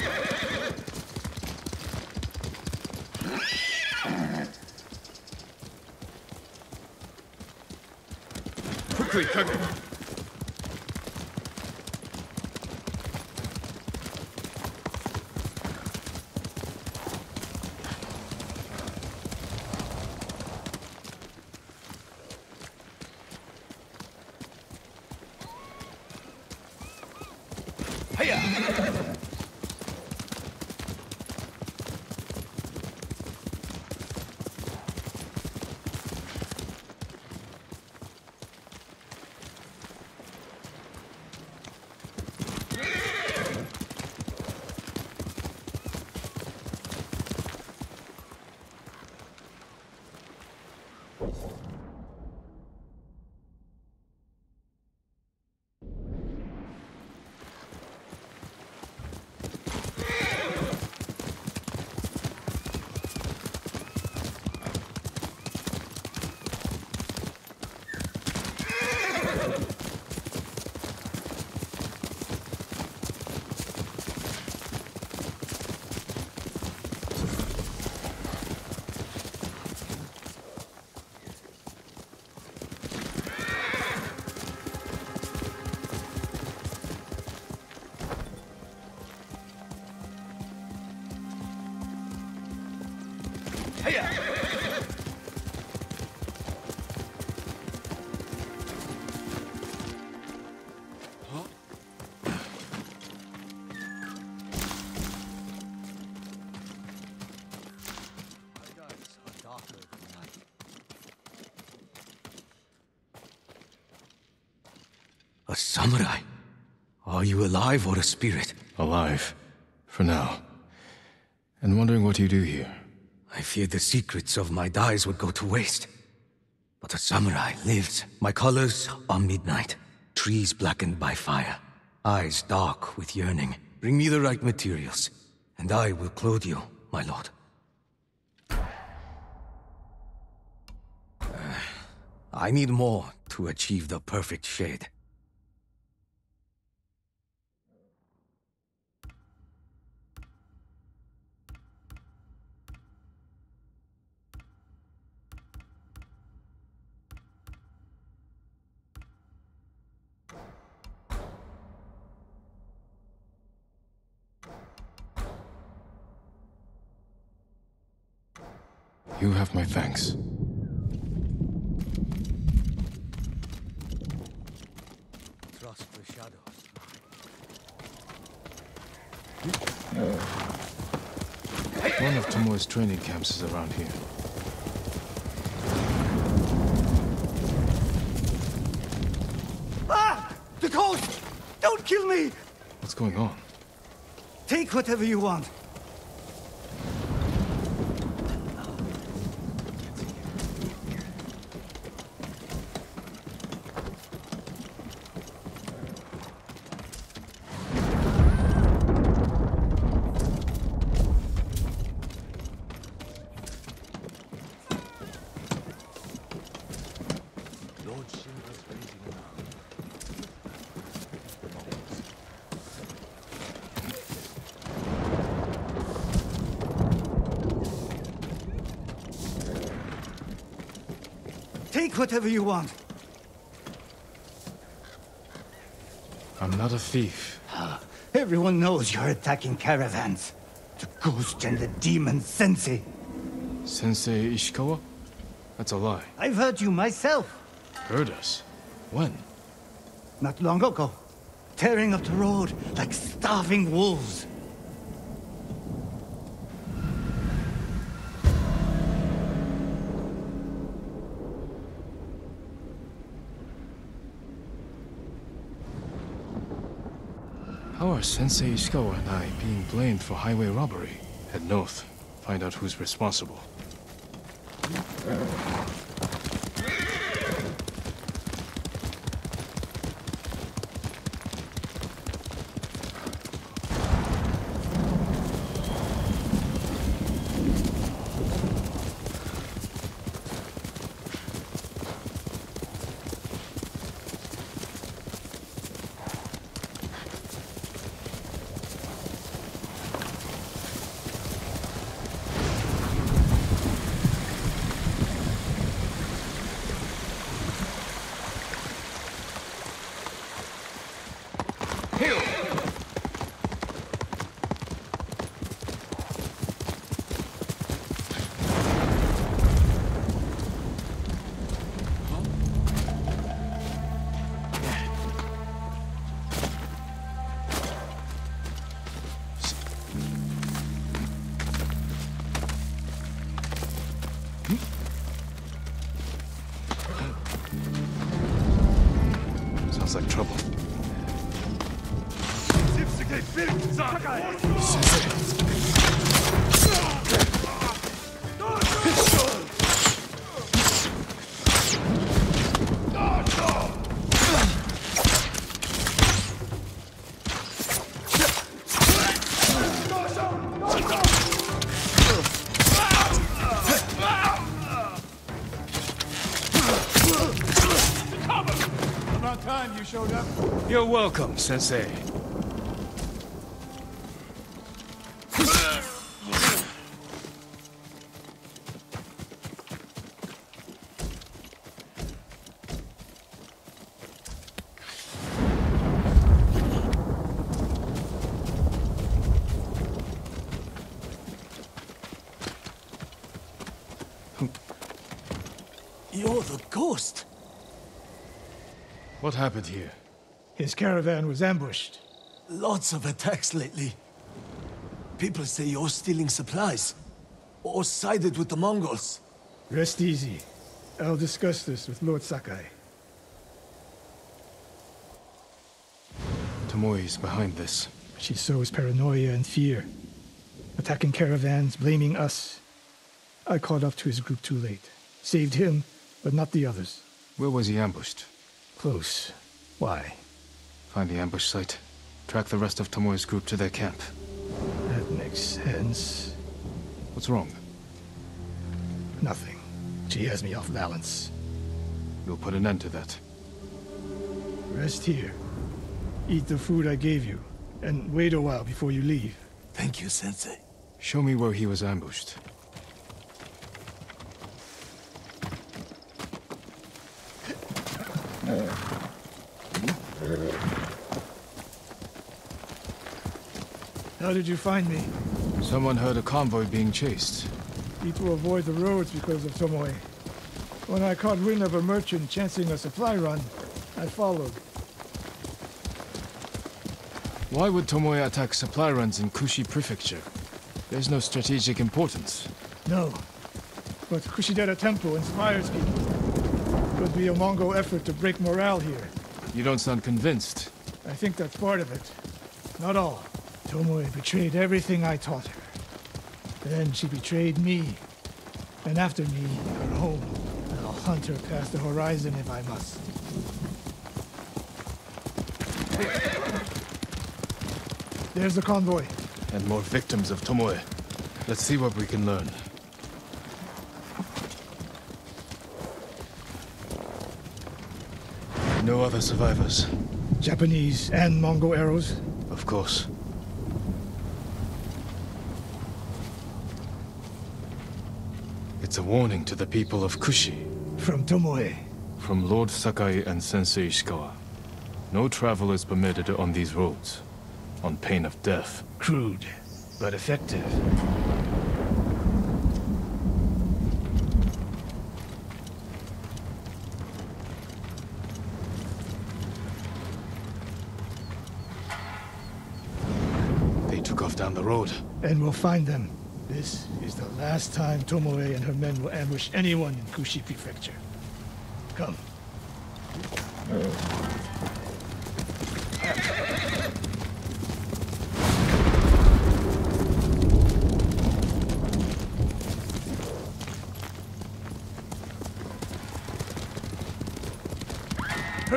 life. Quickly, quickly! A samurai? Are you alive or a spirit? Alive. For now. And wondering what you do here. I feared the secrets of my dyes would go to waste. But a samurai lives. My colors are midnight. Trees blackened by fire. Eyes dark with yearning. Bring me the right materials, and I will clothe you, my lord. I need more to achieve the perfect shade. You have my thanks. Trust the shadows. One of Tomoe's training camps is around here. Ah! The coast! Don't kill me! What's going on? Take whatever you want. Take whatever you want. I'm not a thief. Everyone knows you're attacking caravans. The ghost and the demon Sensei. Sensei Ishikawa? That's a lie. I've heard you myself. Heard us? When? Not long ago. Tearing up the road like starving wolves. How are Sensei Ishikawa and I being blamed for highway robbery? Head north. Find out who's responsible. Sounds like trouble. About time you showed up. You're welcome, Sensei. You're the ghost. What happened here? His caravan was ambushed. Lots of attacks lately. People say you're stealing supplies. Or sided with the Mongols. Rest easy. I'll discuss this with Lord Sakai. Tomoe is behind this. She sows paranoia and fear. Attacking caravans, blaming us. I caught up to his group too late. Saved him, but not the others. Where was he ambushed? Close. Why? Find the ambush site. Track the rest of Tomoe's group to their camp. That makes sense. What's wrong? Nothing. She has me off balance. We'll put an end to that. Rest here. Eat the food I gave you. And wait a while before you leave. Thank you, Sensei. Show me where he was ambushed. How did you find me? Someone heard a convoy being chased. People avoid the roads because of Tomoe. When I caught wind of a merchant chancing a supply run, I followed. Why would Tomoe attack supply runs in Kushi Prefecture? There's no strategic importance. No. But Kushidera Temple inspires people. Could be a Mongol effort to break morale here. You don't sound convinced. I think that's part of it. Not all. Tomoe betrayed everything I taught her. Then she betrayed me. And after me, her home. I'll hunt her past the horizon if I must. There's the convoy. And more victims of Tomoe. Let's see what we can learn. No other survivors. Japanese and Mongol arrows? Of course. It's a warning to the people of Kushi. From Tomoe. From Lord Sakai and Sensei Ishikawa. No travel is permitted on these roads, on pain of death. Crude, but effective. They took off down the road. And we'll find them. This is the last time Tomoe and her men will ambush anyone in Kushi Prefecture. Come.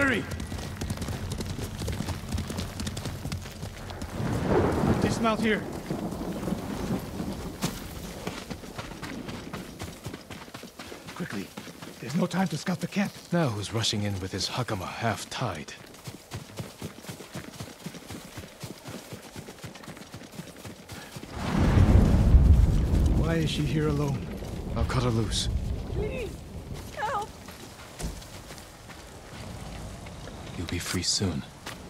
Hurry! Dismount here. Quickly. There's no time to scout the camp. Now who's rushing in with his hakama half-tied? Why is she here alone? I'll cut her loose. Please, help! You'll be free soon.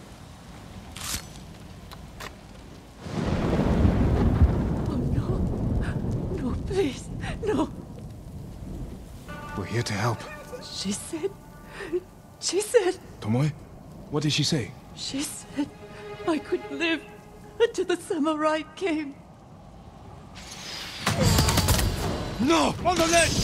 Oh, no. No, please, no. We're here to help. She said... Tomoe? What did she say? She said I could live until the samurai came. No! On the ledge!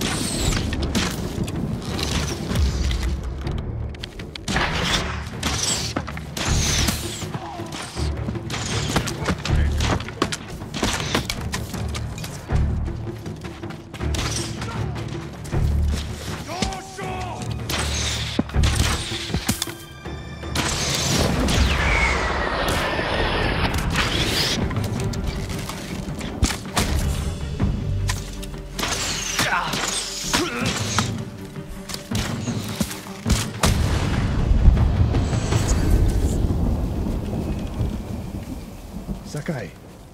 Sakai.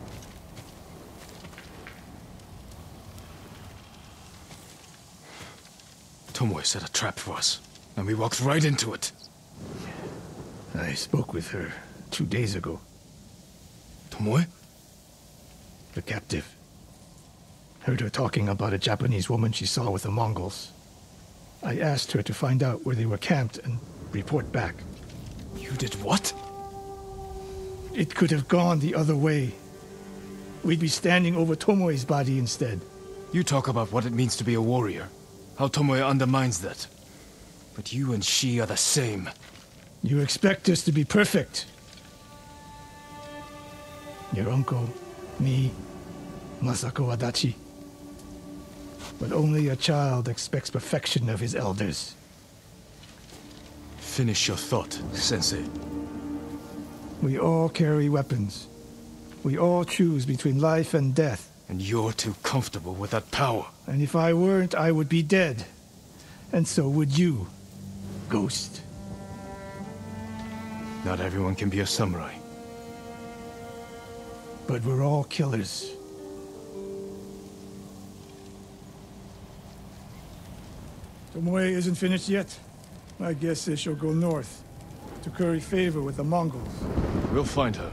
Tomoe set a trap for us, and we walked right into it. I spoke with her 2 days ago. Tomoe? The captive. Heard her talking about a Japanese woman she saw with the Mongols. I asked her to find out where they were camped and report back. You did what? It could have gone the other way. We'd be standing over Tomoe's body instead. You talk about what it means to be a warrior. How Tomoe undermines that. But you and she are the same. You expect us to be perfect. Your uncle, me, Masako Adachi. But only a child expects perfection of his elders. Finish your thought, Sensei. We all carry weapons. We all choose between life and death. And you're too comfortable with that power. And if I weren't, I would be dead. And so would you, Ghost. Not everyone can be a samurai. But we're all killers. Tomoe isn't finished yet. My guess is she'll go north, to curry favor with the Mongols. We'll find her.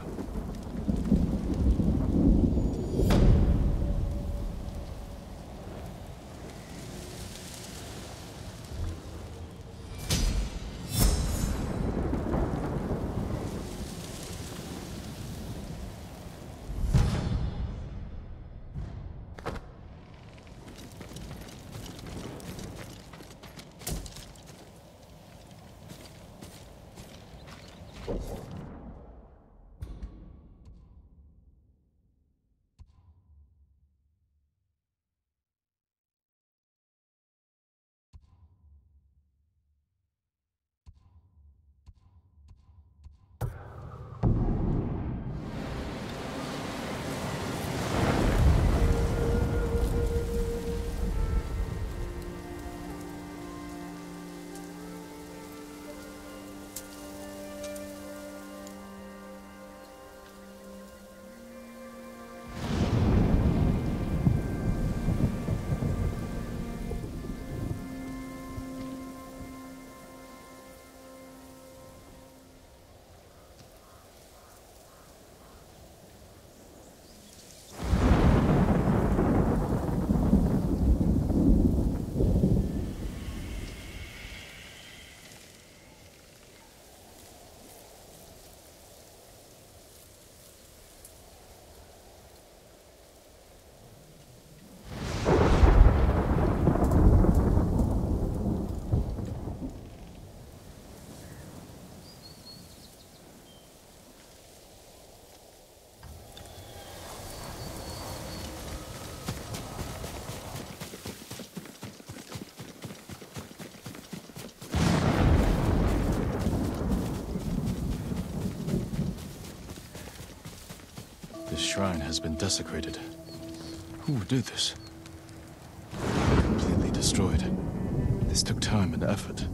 This shrine has been desecrated. Who did this? Completely destroyed. This took time and effort.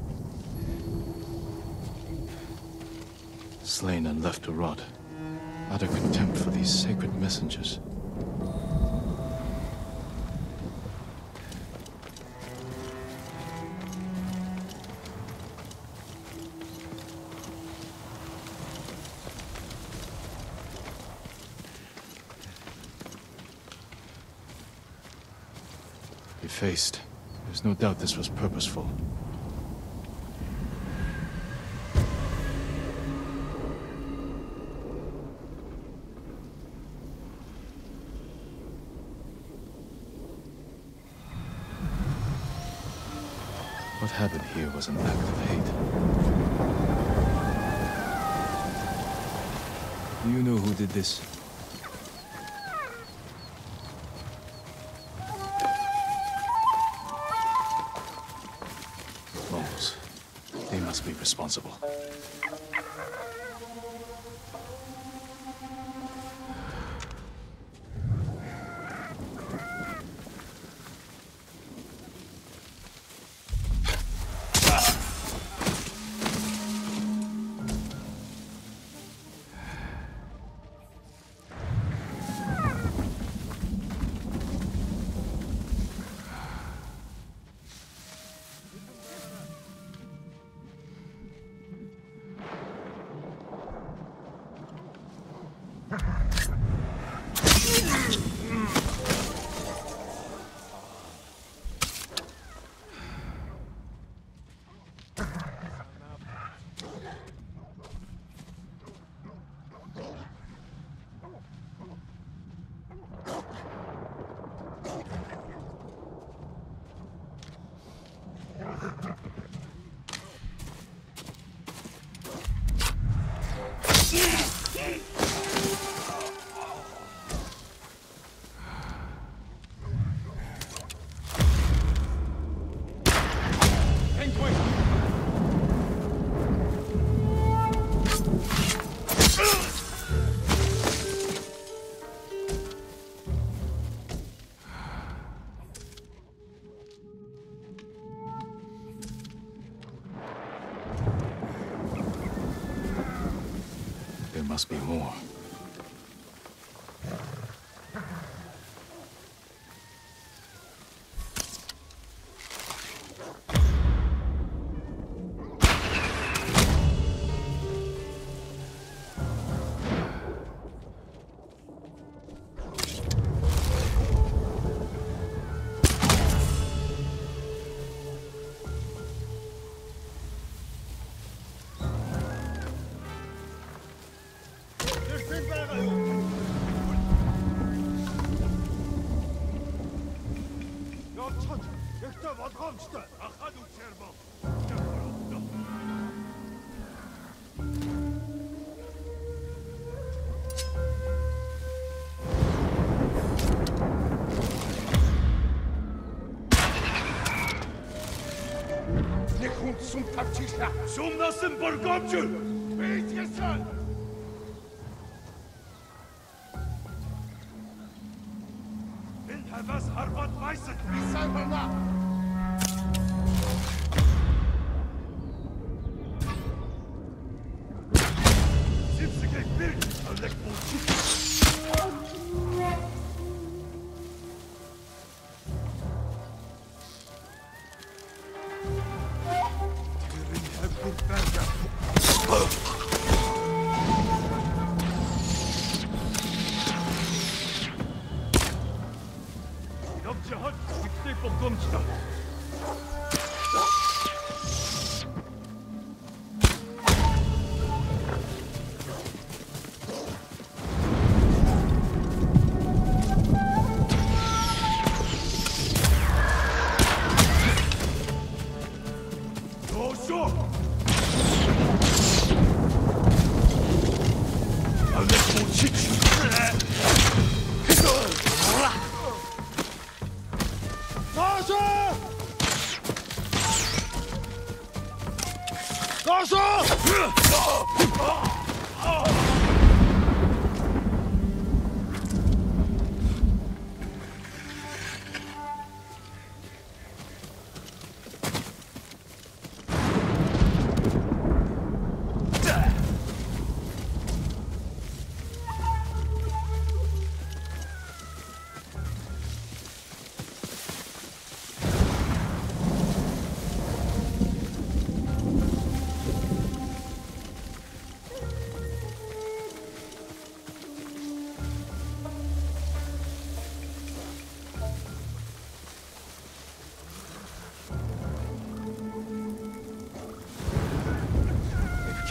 Slain and left to rot. Out of contempt for these sacred messengers. Effaced. There's no doubt this was purposeful. What happened here was an act of hate. Do you know who did this? Mongols. They must be responsible. There must be more. Сумнасан боргомж! Бийцгээсэн! Энэ таваас харбат майсад бисаа байна. Сипсгээ бир алек болчих.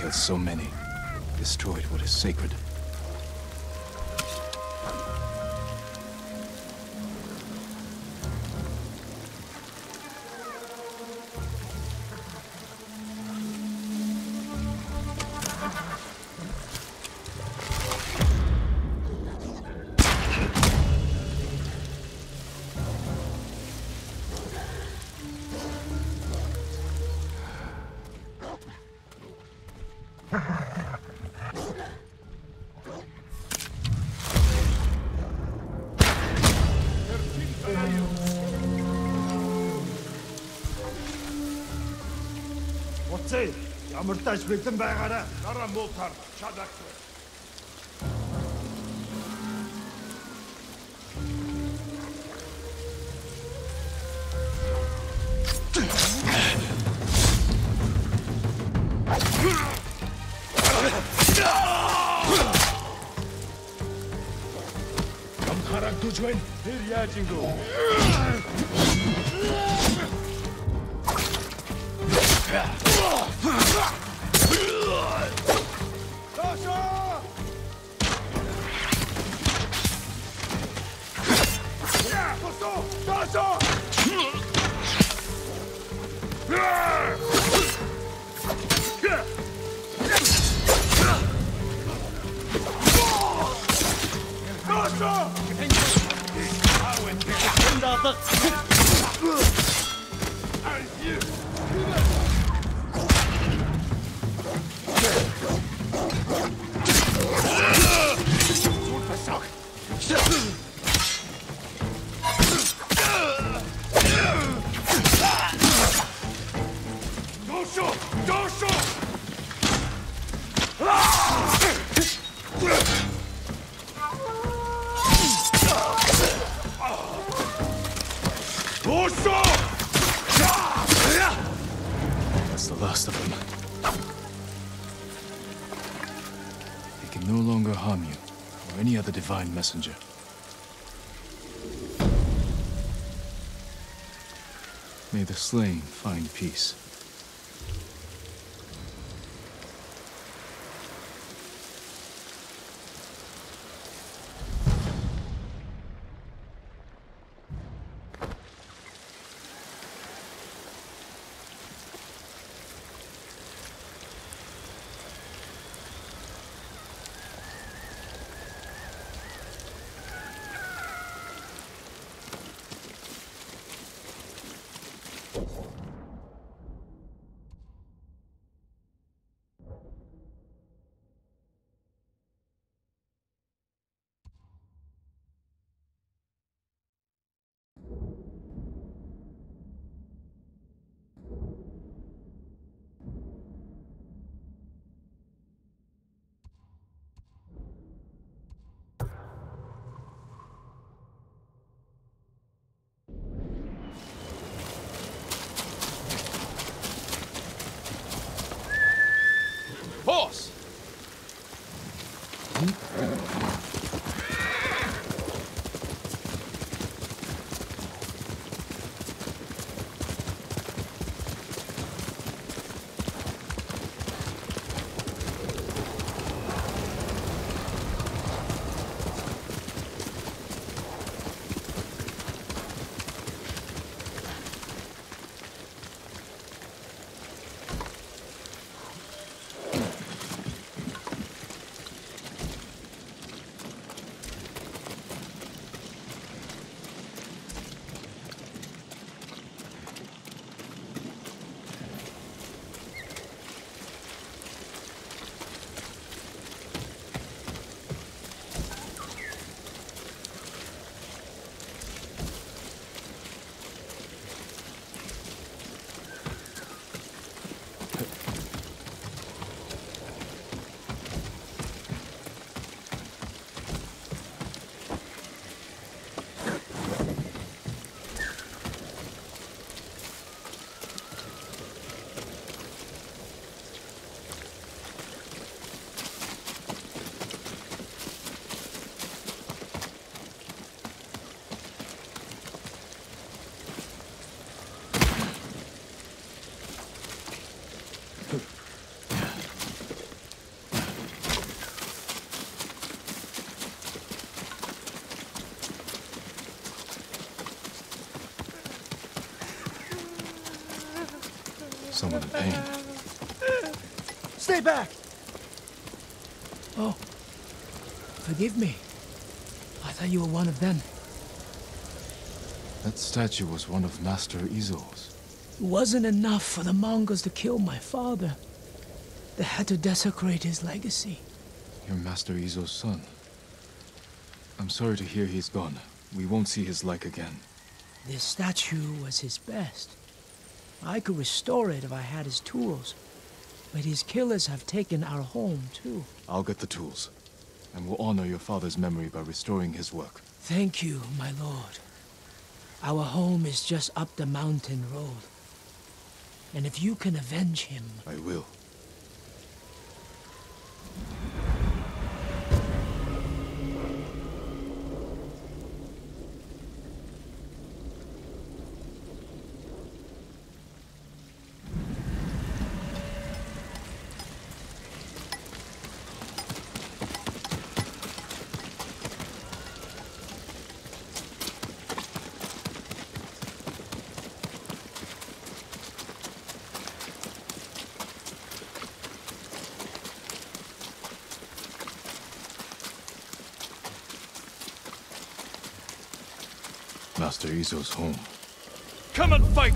killed so many, destroyed what is sacred. Ямар тааш бэлэн байгаарай. Дараа муутаар чадах. Амхараг түжвэн. Тэр яаж ингэв? That's the last of them. They can no longer harm you, or any other divine messenger. May the slain find peace. Someone in pain. Stay back! Oh. Forgive me. I thought you were one of them. That statue was one of Master Izo's. It wasn't enough for the Mongols to kill my father. They had to desecrate his legacy. You're Master Izo's son. I'm sorry to hear he's gone. We won't see his like again. This statue was his best. I could restore it if I had his tools. But his killers have taken our home, too. I'll get the tools. And we'll honor your father's memory by restoring his work. Thank you, my lord. Our home is just up the mountain road. And if you can avenge him... I will. Master Izo's home. Come and fight!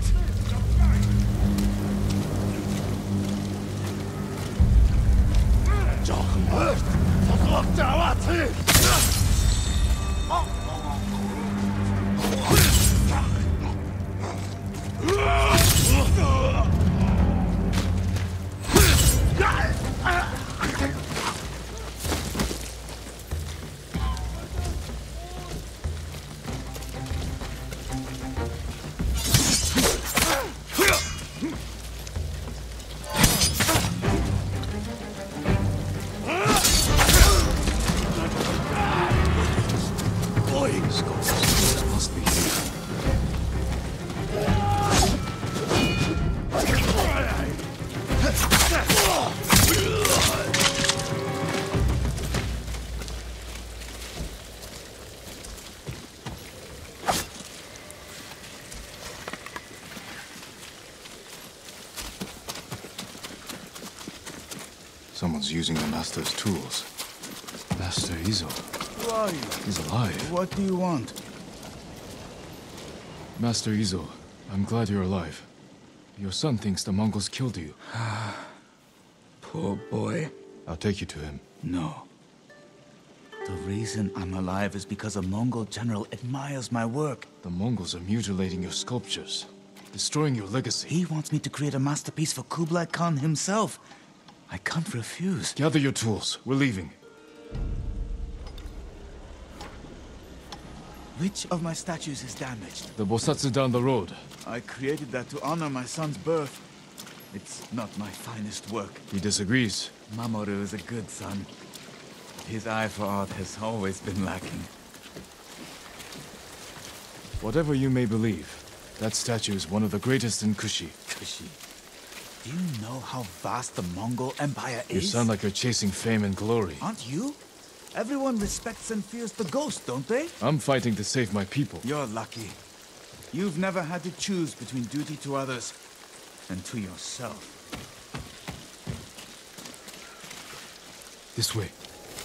Someone's using the Master's tools. Master Izo. Who are you? He's alive. What do you want? Master Izo, I'm glad you're alive. Your son thinks the Mongols killed you. Poor boy. I'll take you to him. No. The reason I'm alive is because a Mongol general admires my work. The Mongols are mutilating your sculptures, destroying your legacy. He wants me to create a masterpiece for Kublai Khan himself. I can't refuse. Gather your tools. We're leaving. Which of my statues is damaged? The Bosatsu down the road. I created that to honor my son's birth. It's not my finest work. He disagrees. Mamoru is a good son. His eye for art has always been lacking. Whatever you may believe, that statue is one of the greatest in Kushi. Kushi? Do you know how vast the Mongol Empire is? You sound like you're chasing fame and glory. Aren't you? Everyone respects and fears the ghost, don't they? I'm fighting to save my people. You're lucky. You've never had to choose between duty to others and to yourself. This way.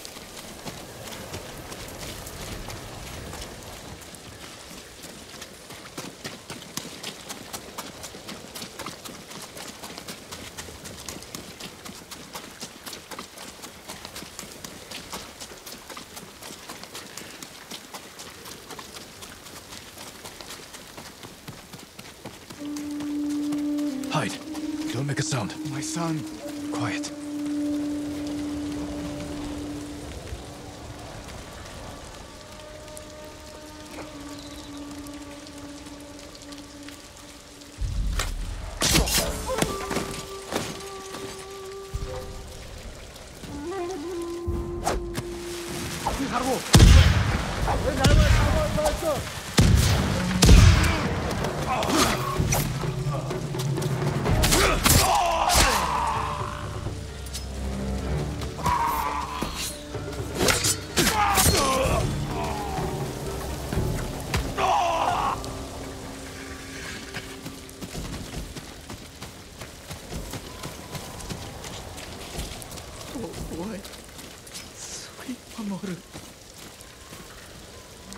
Hide. Don't make a sound. My son. Quiet.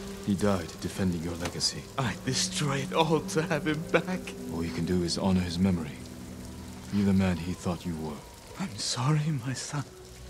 He died defending your legacy. I'd destroy it all to have him back. All you can do is honor his memory. Be the man he thought you were. I'm sorry, my son.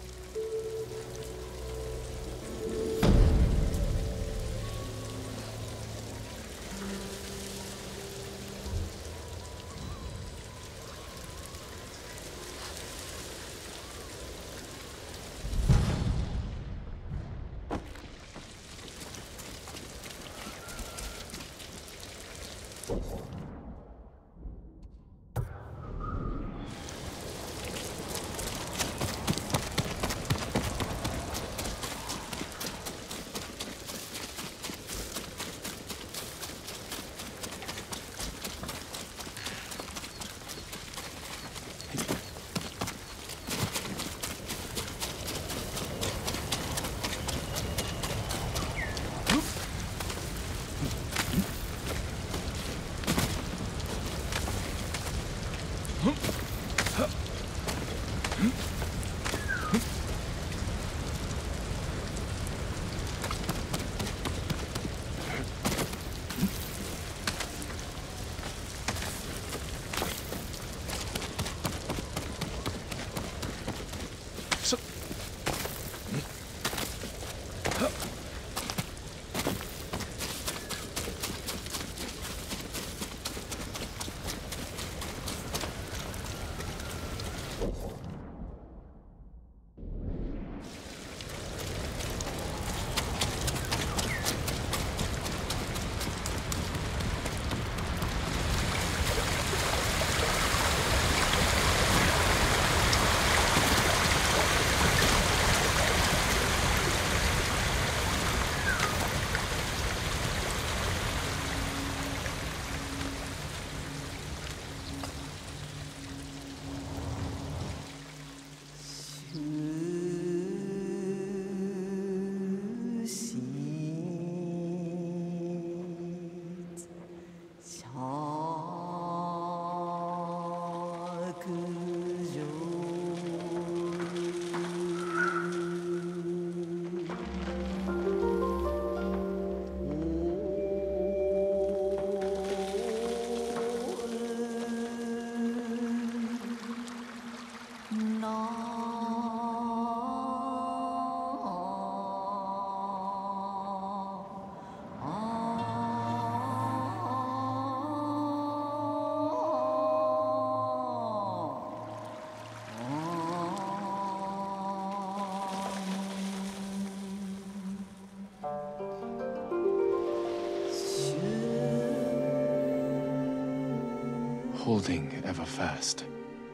Holding ever fast.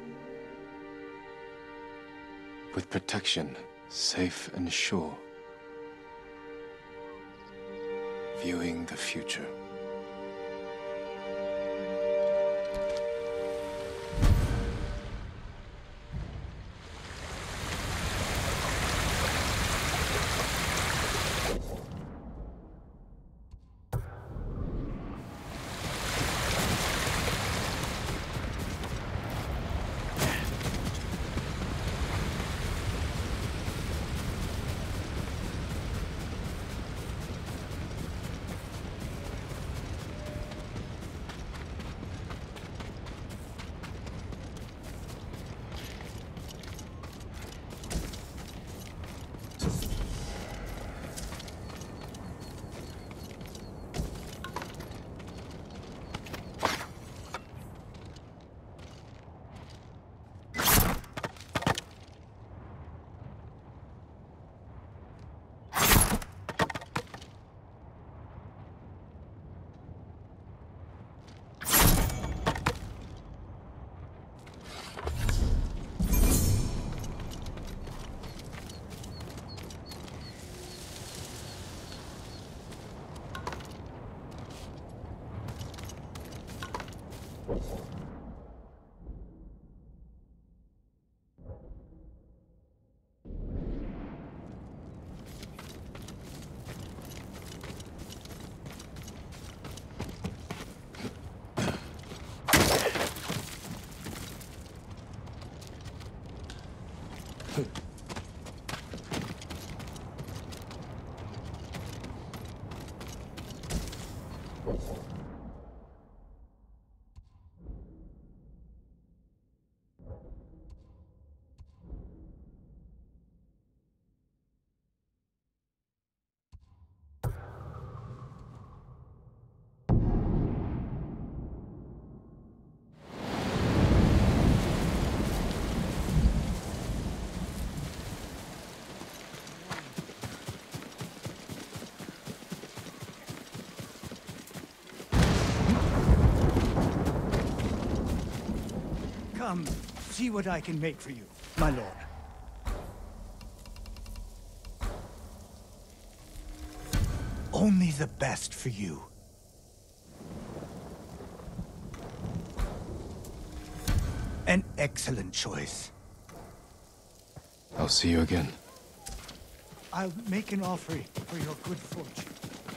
With protection, safe and sure. Viewing the future. Come, see what I can make for you, my lord. Only the best for you. An excellent choice. I'll see you again. I'll make an offering for your good fortune.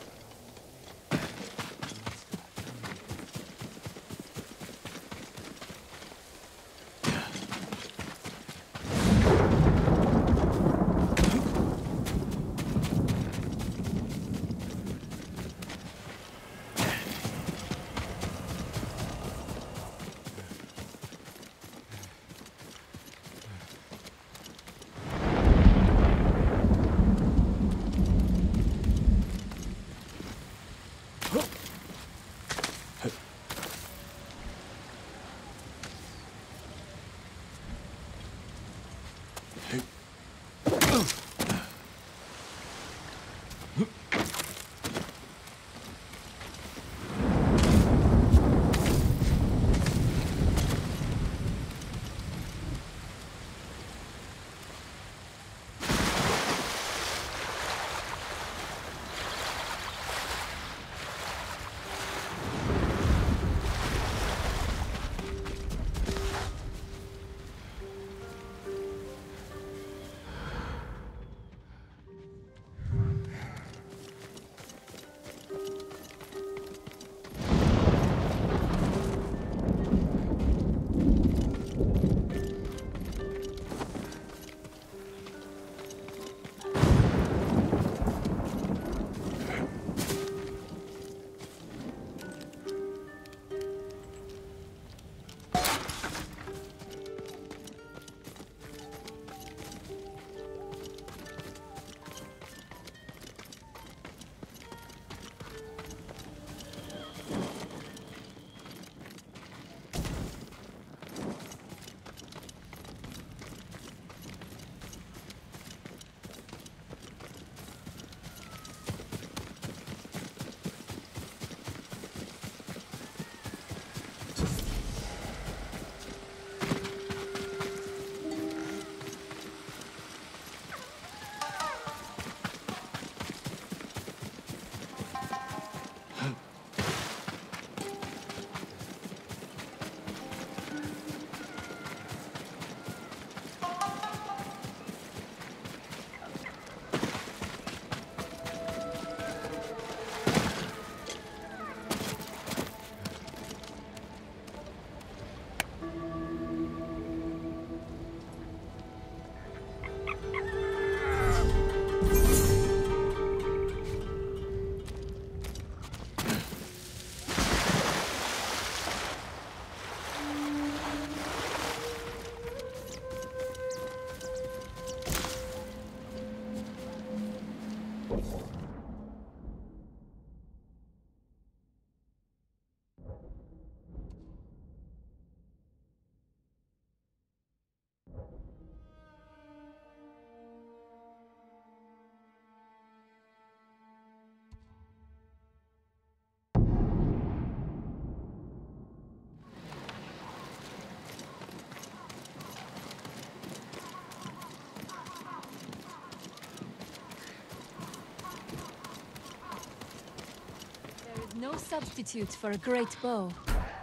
No substitute for a great bow.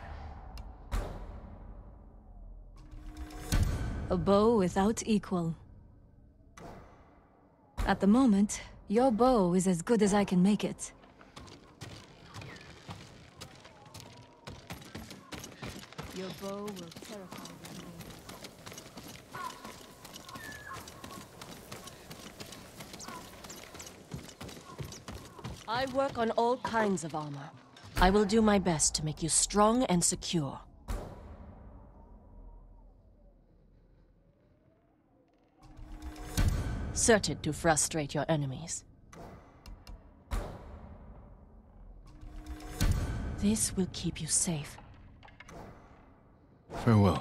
A bow without equal. At the moment, your bow is as good as I can make it. Your bow will terrify them. I work on all kinds of armor. I will do my best to make you strong and secure. Certain to frustrate your enemies. This will keep you safe. Farewell.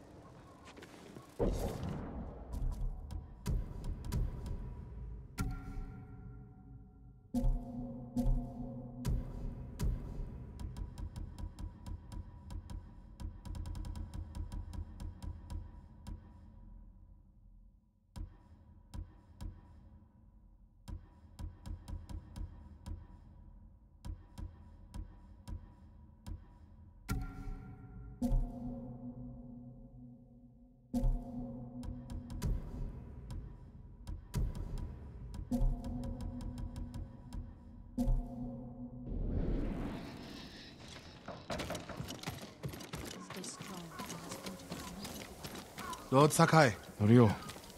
Lord Sakai. Norio.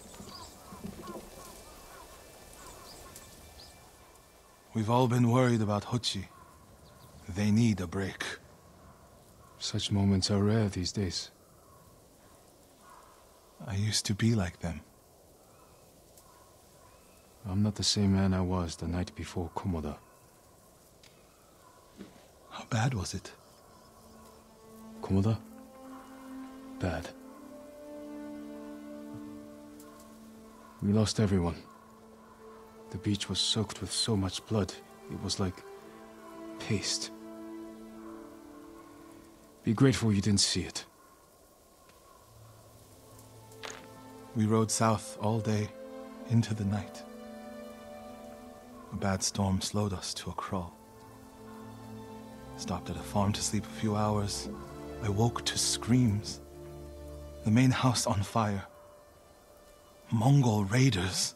We've all been worried about Hochi. They need a break. Such moments are rare these days. I used to be like them. I'm not the same man I was the night before Komoda. How bad was it? Komoda? Bad. We lost everyone. The beach was soaked with so much blood, it was like paste. Be grateful you didn't see it. We rode south all day, into the night. A bad storm slowed us to a crawl. Stopped at a farm to sleep a few hours. I woke to screams. The main house on fire. Mongol raiders.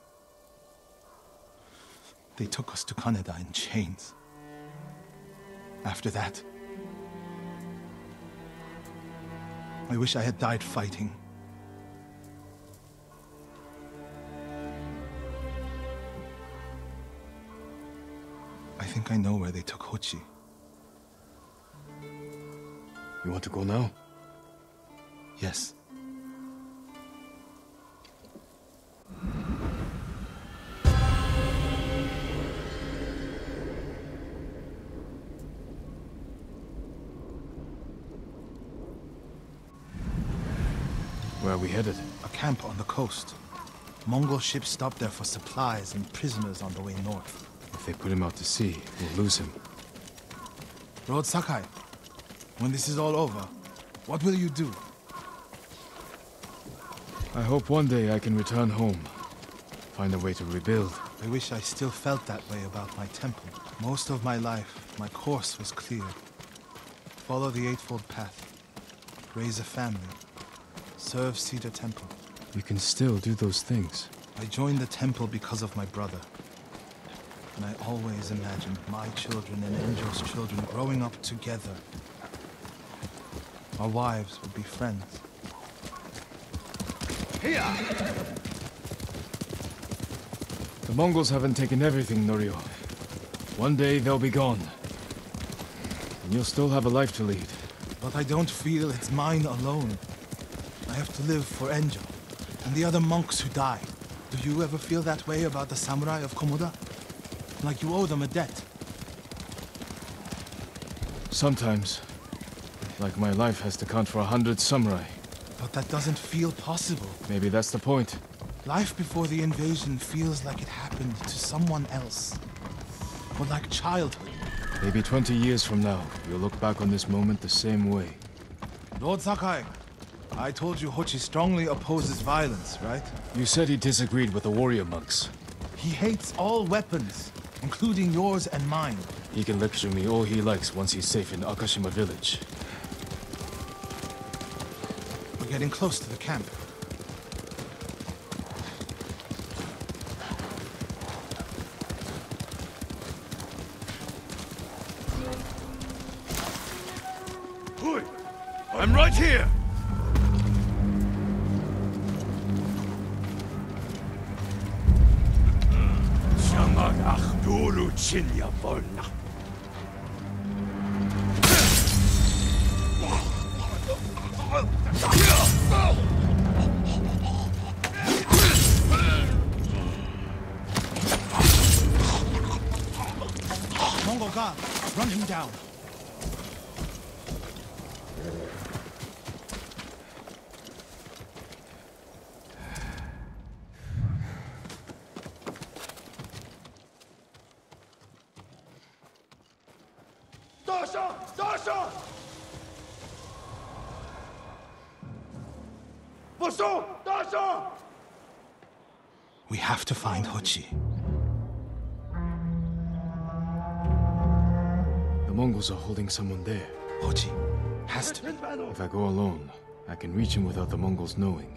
They took us to Kaneda in chains. After that, I wish I had died fighting. I think I know where they took Hochi. You want to go now? Yes. Where are we headed? A camp on the coast. Mongol ships stopped there for supplies and prisoners on the way north. If they put him out to sea, we'll lose him. Lord Sakai, when this is all over, what will you do? I hope one day I can return home. Find a way to rebuild. I wish I still felt that way about my temple. Most of my life, my course was clear. Follow the Eightfold Path. Raise a family. Serve Cedar Temple. You can still do those things. I joined the temple because of my brother. And I always imagined my children and Enjo's children growing up together. Our wives would be friends. Here! The Mongols haven't taken everything, Norio. One day they'll be gone. And you'll still have a life to lead. But I don't feel it's mine alone. I have to live for Enjo and the other monks who died. Do you ever feel that way about the samurai of Komoda? Like you owe them a debt? Sometimes. Like my life has to count for 100 samurai. But that doesn't feel possible. Maybe that's the point. Life before the invasion feels like it happened to someone else. Or like childhood. Maybe 20 years from now, you'll look back on this moment the same way. Lord Sakai, I told you Hochi strongly opposes violence, right? You said he disagreed with the warrior monks. He hates all weapons, including yours and mine. He can lecture me all he likes once he's safe in Akashima village. We're getting close to the camp. I'm right here! Mongol guard, run him down. We have to find Hochi. The Mongols are holding someone there. Hochi has to be. If I go alone, I can reach him without the Mongols knowing.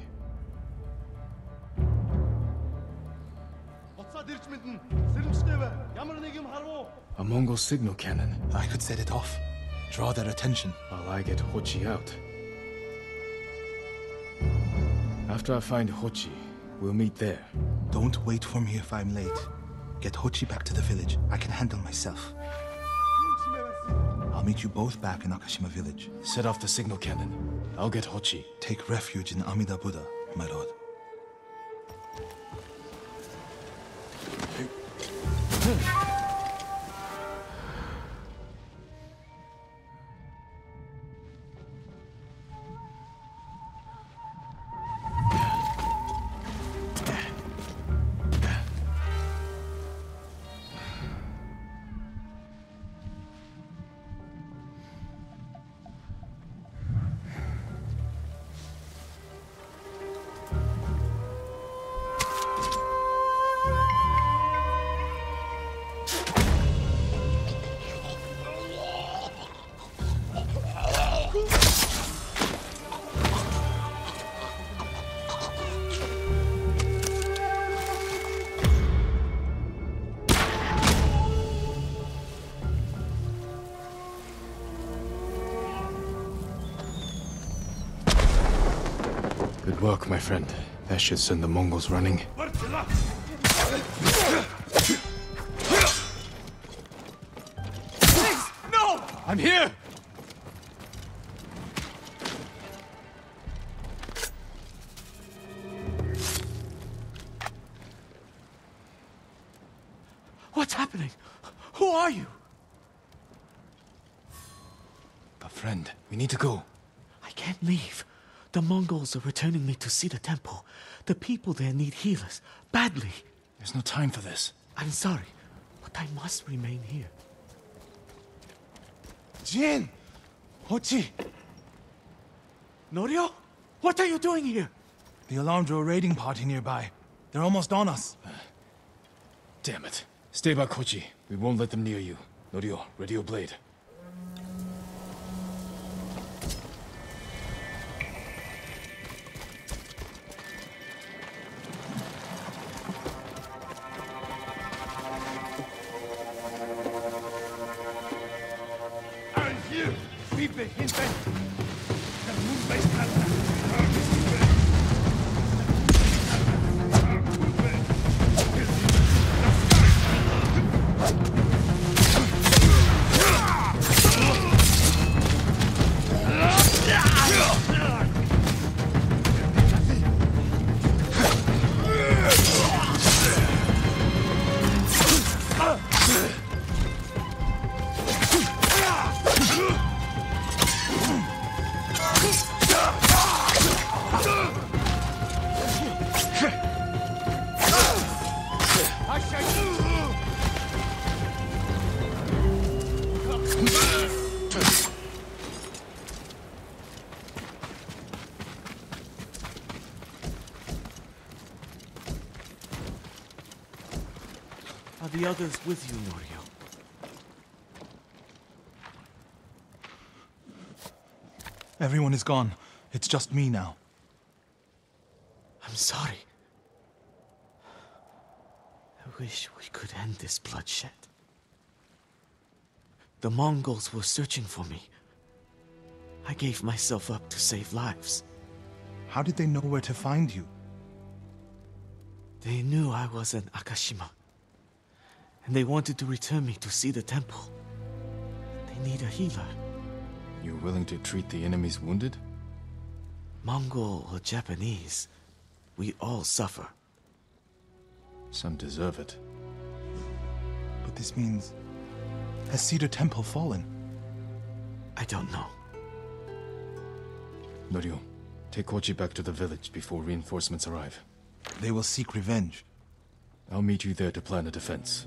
A Mongol signal cannon. I could set it off. Draw their attention. While I get Hochi out. After I find Hochi, we'll meet there. Don't wait for me if I'm late. Get Hochi back to the village. I can handle myself. I'll meet you both back in Akashima village. Set off the signal cannon. I'll get Hochi. Take refuge in Amida Buddha, my lord. Good work, my friend. That should send the Mongols running. Please, no! I'm here! What's happening? Who are you? A friend. We need to go. I can't leave. The Mongols are returning me to see the temple. The people there need healers, badly. There's no time for this. I'm sorry, but I must remain here. Jin! Hochi! Norio? What are you doing here? The alarm drew a raiding party nearby. They're almost on us. Damn it. Stay back, Hochi. We won't let them near you. Norio, ready your blade. Are the others with you, Norio? Everyone is gone. It's just me now. I'm sorry. I wish we could end this bloodshed. The Mongols were searching for me. I gave myself up to save lives. How did they know where to find you? They knew I was in Akashima. And they wanted to return me to see the temple. They need a healer. You're willing to treat the enemy's wounded? Mongol or Japanese, we all suffer. Some deserve it. But this means... has Cedar Temple fallen? I don't know. Norio, take Kochi back to the village before reinforcements arrive. They will seek revenge. I'll meet you there to plan a defense.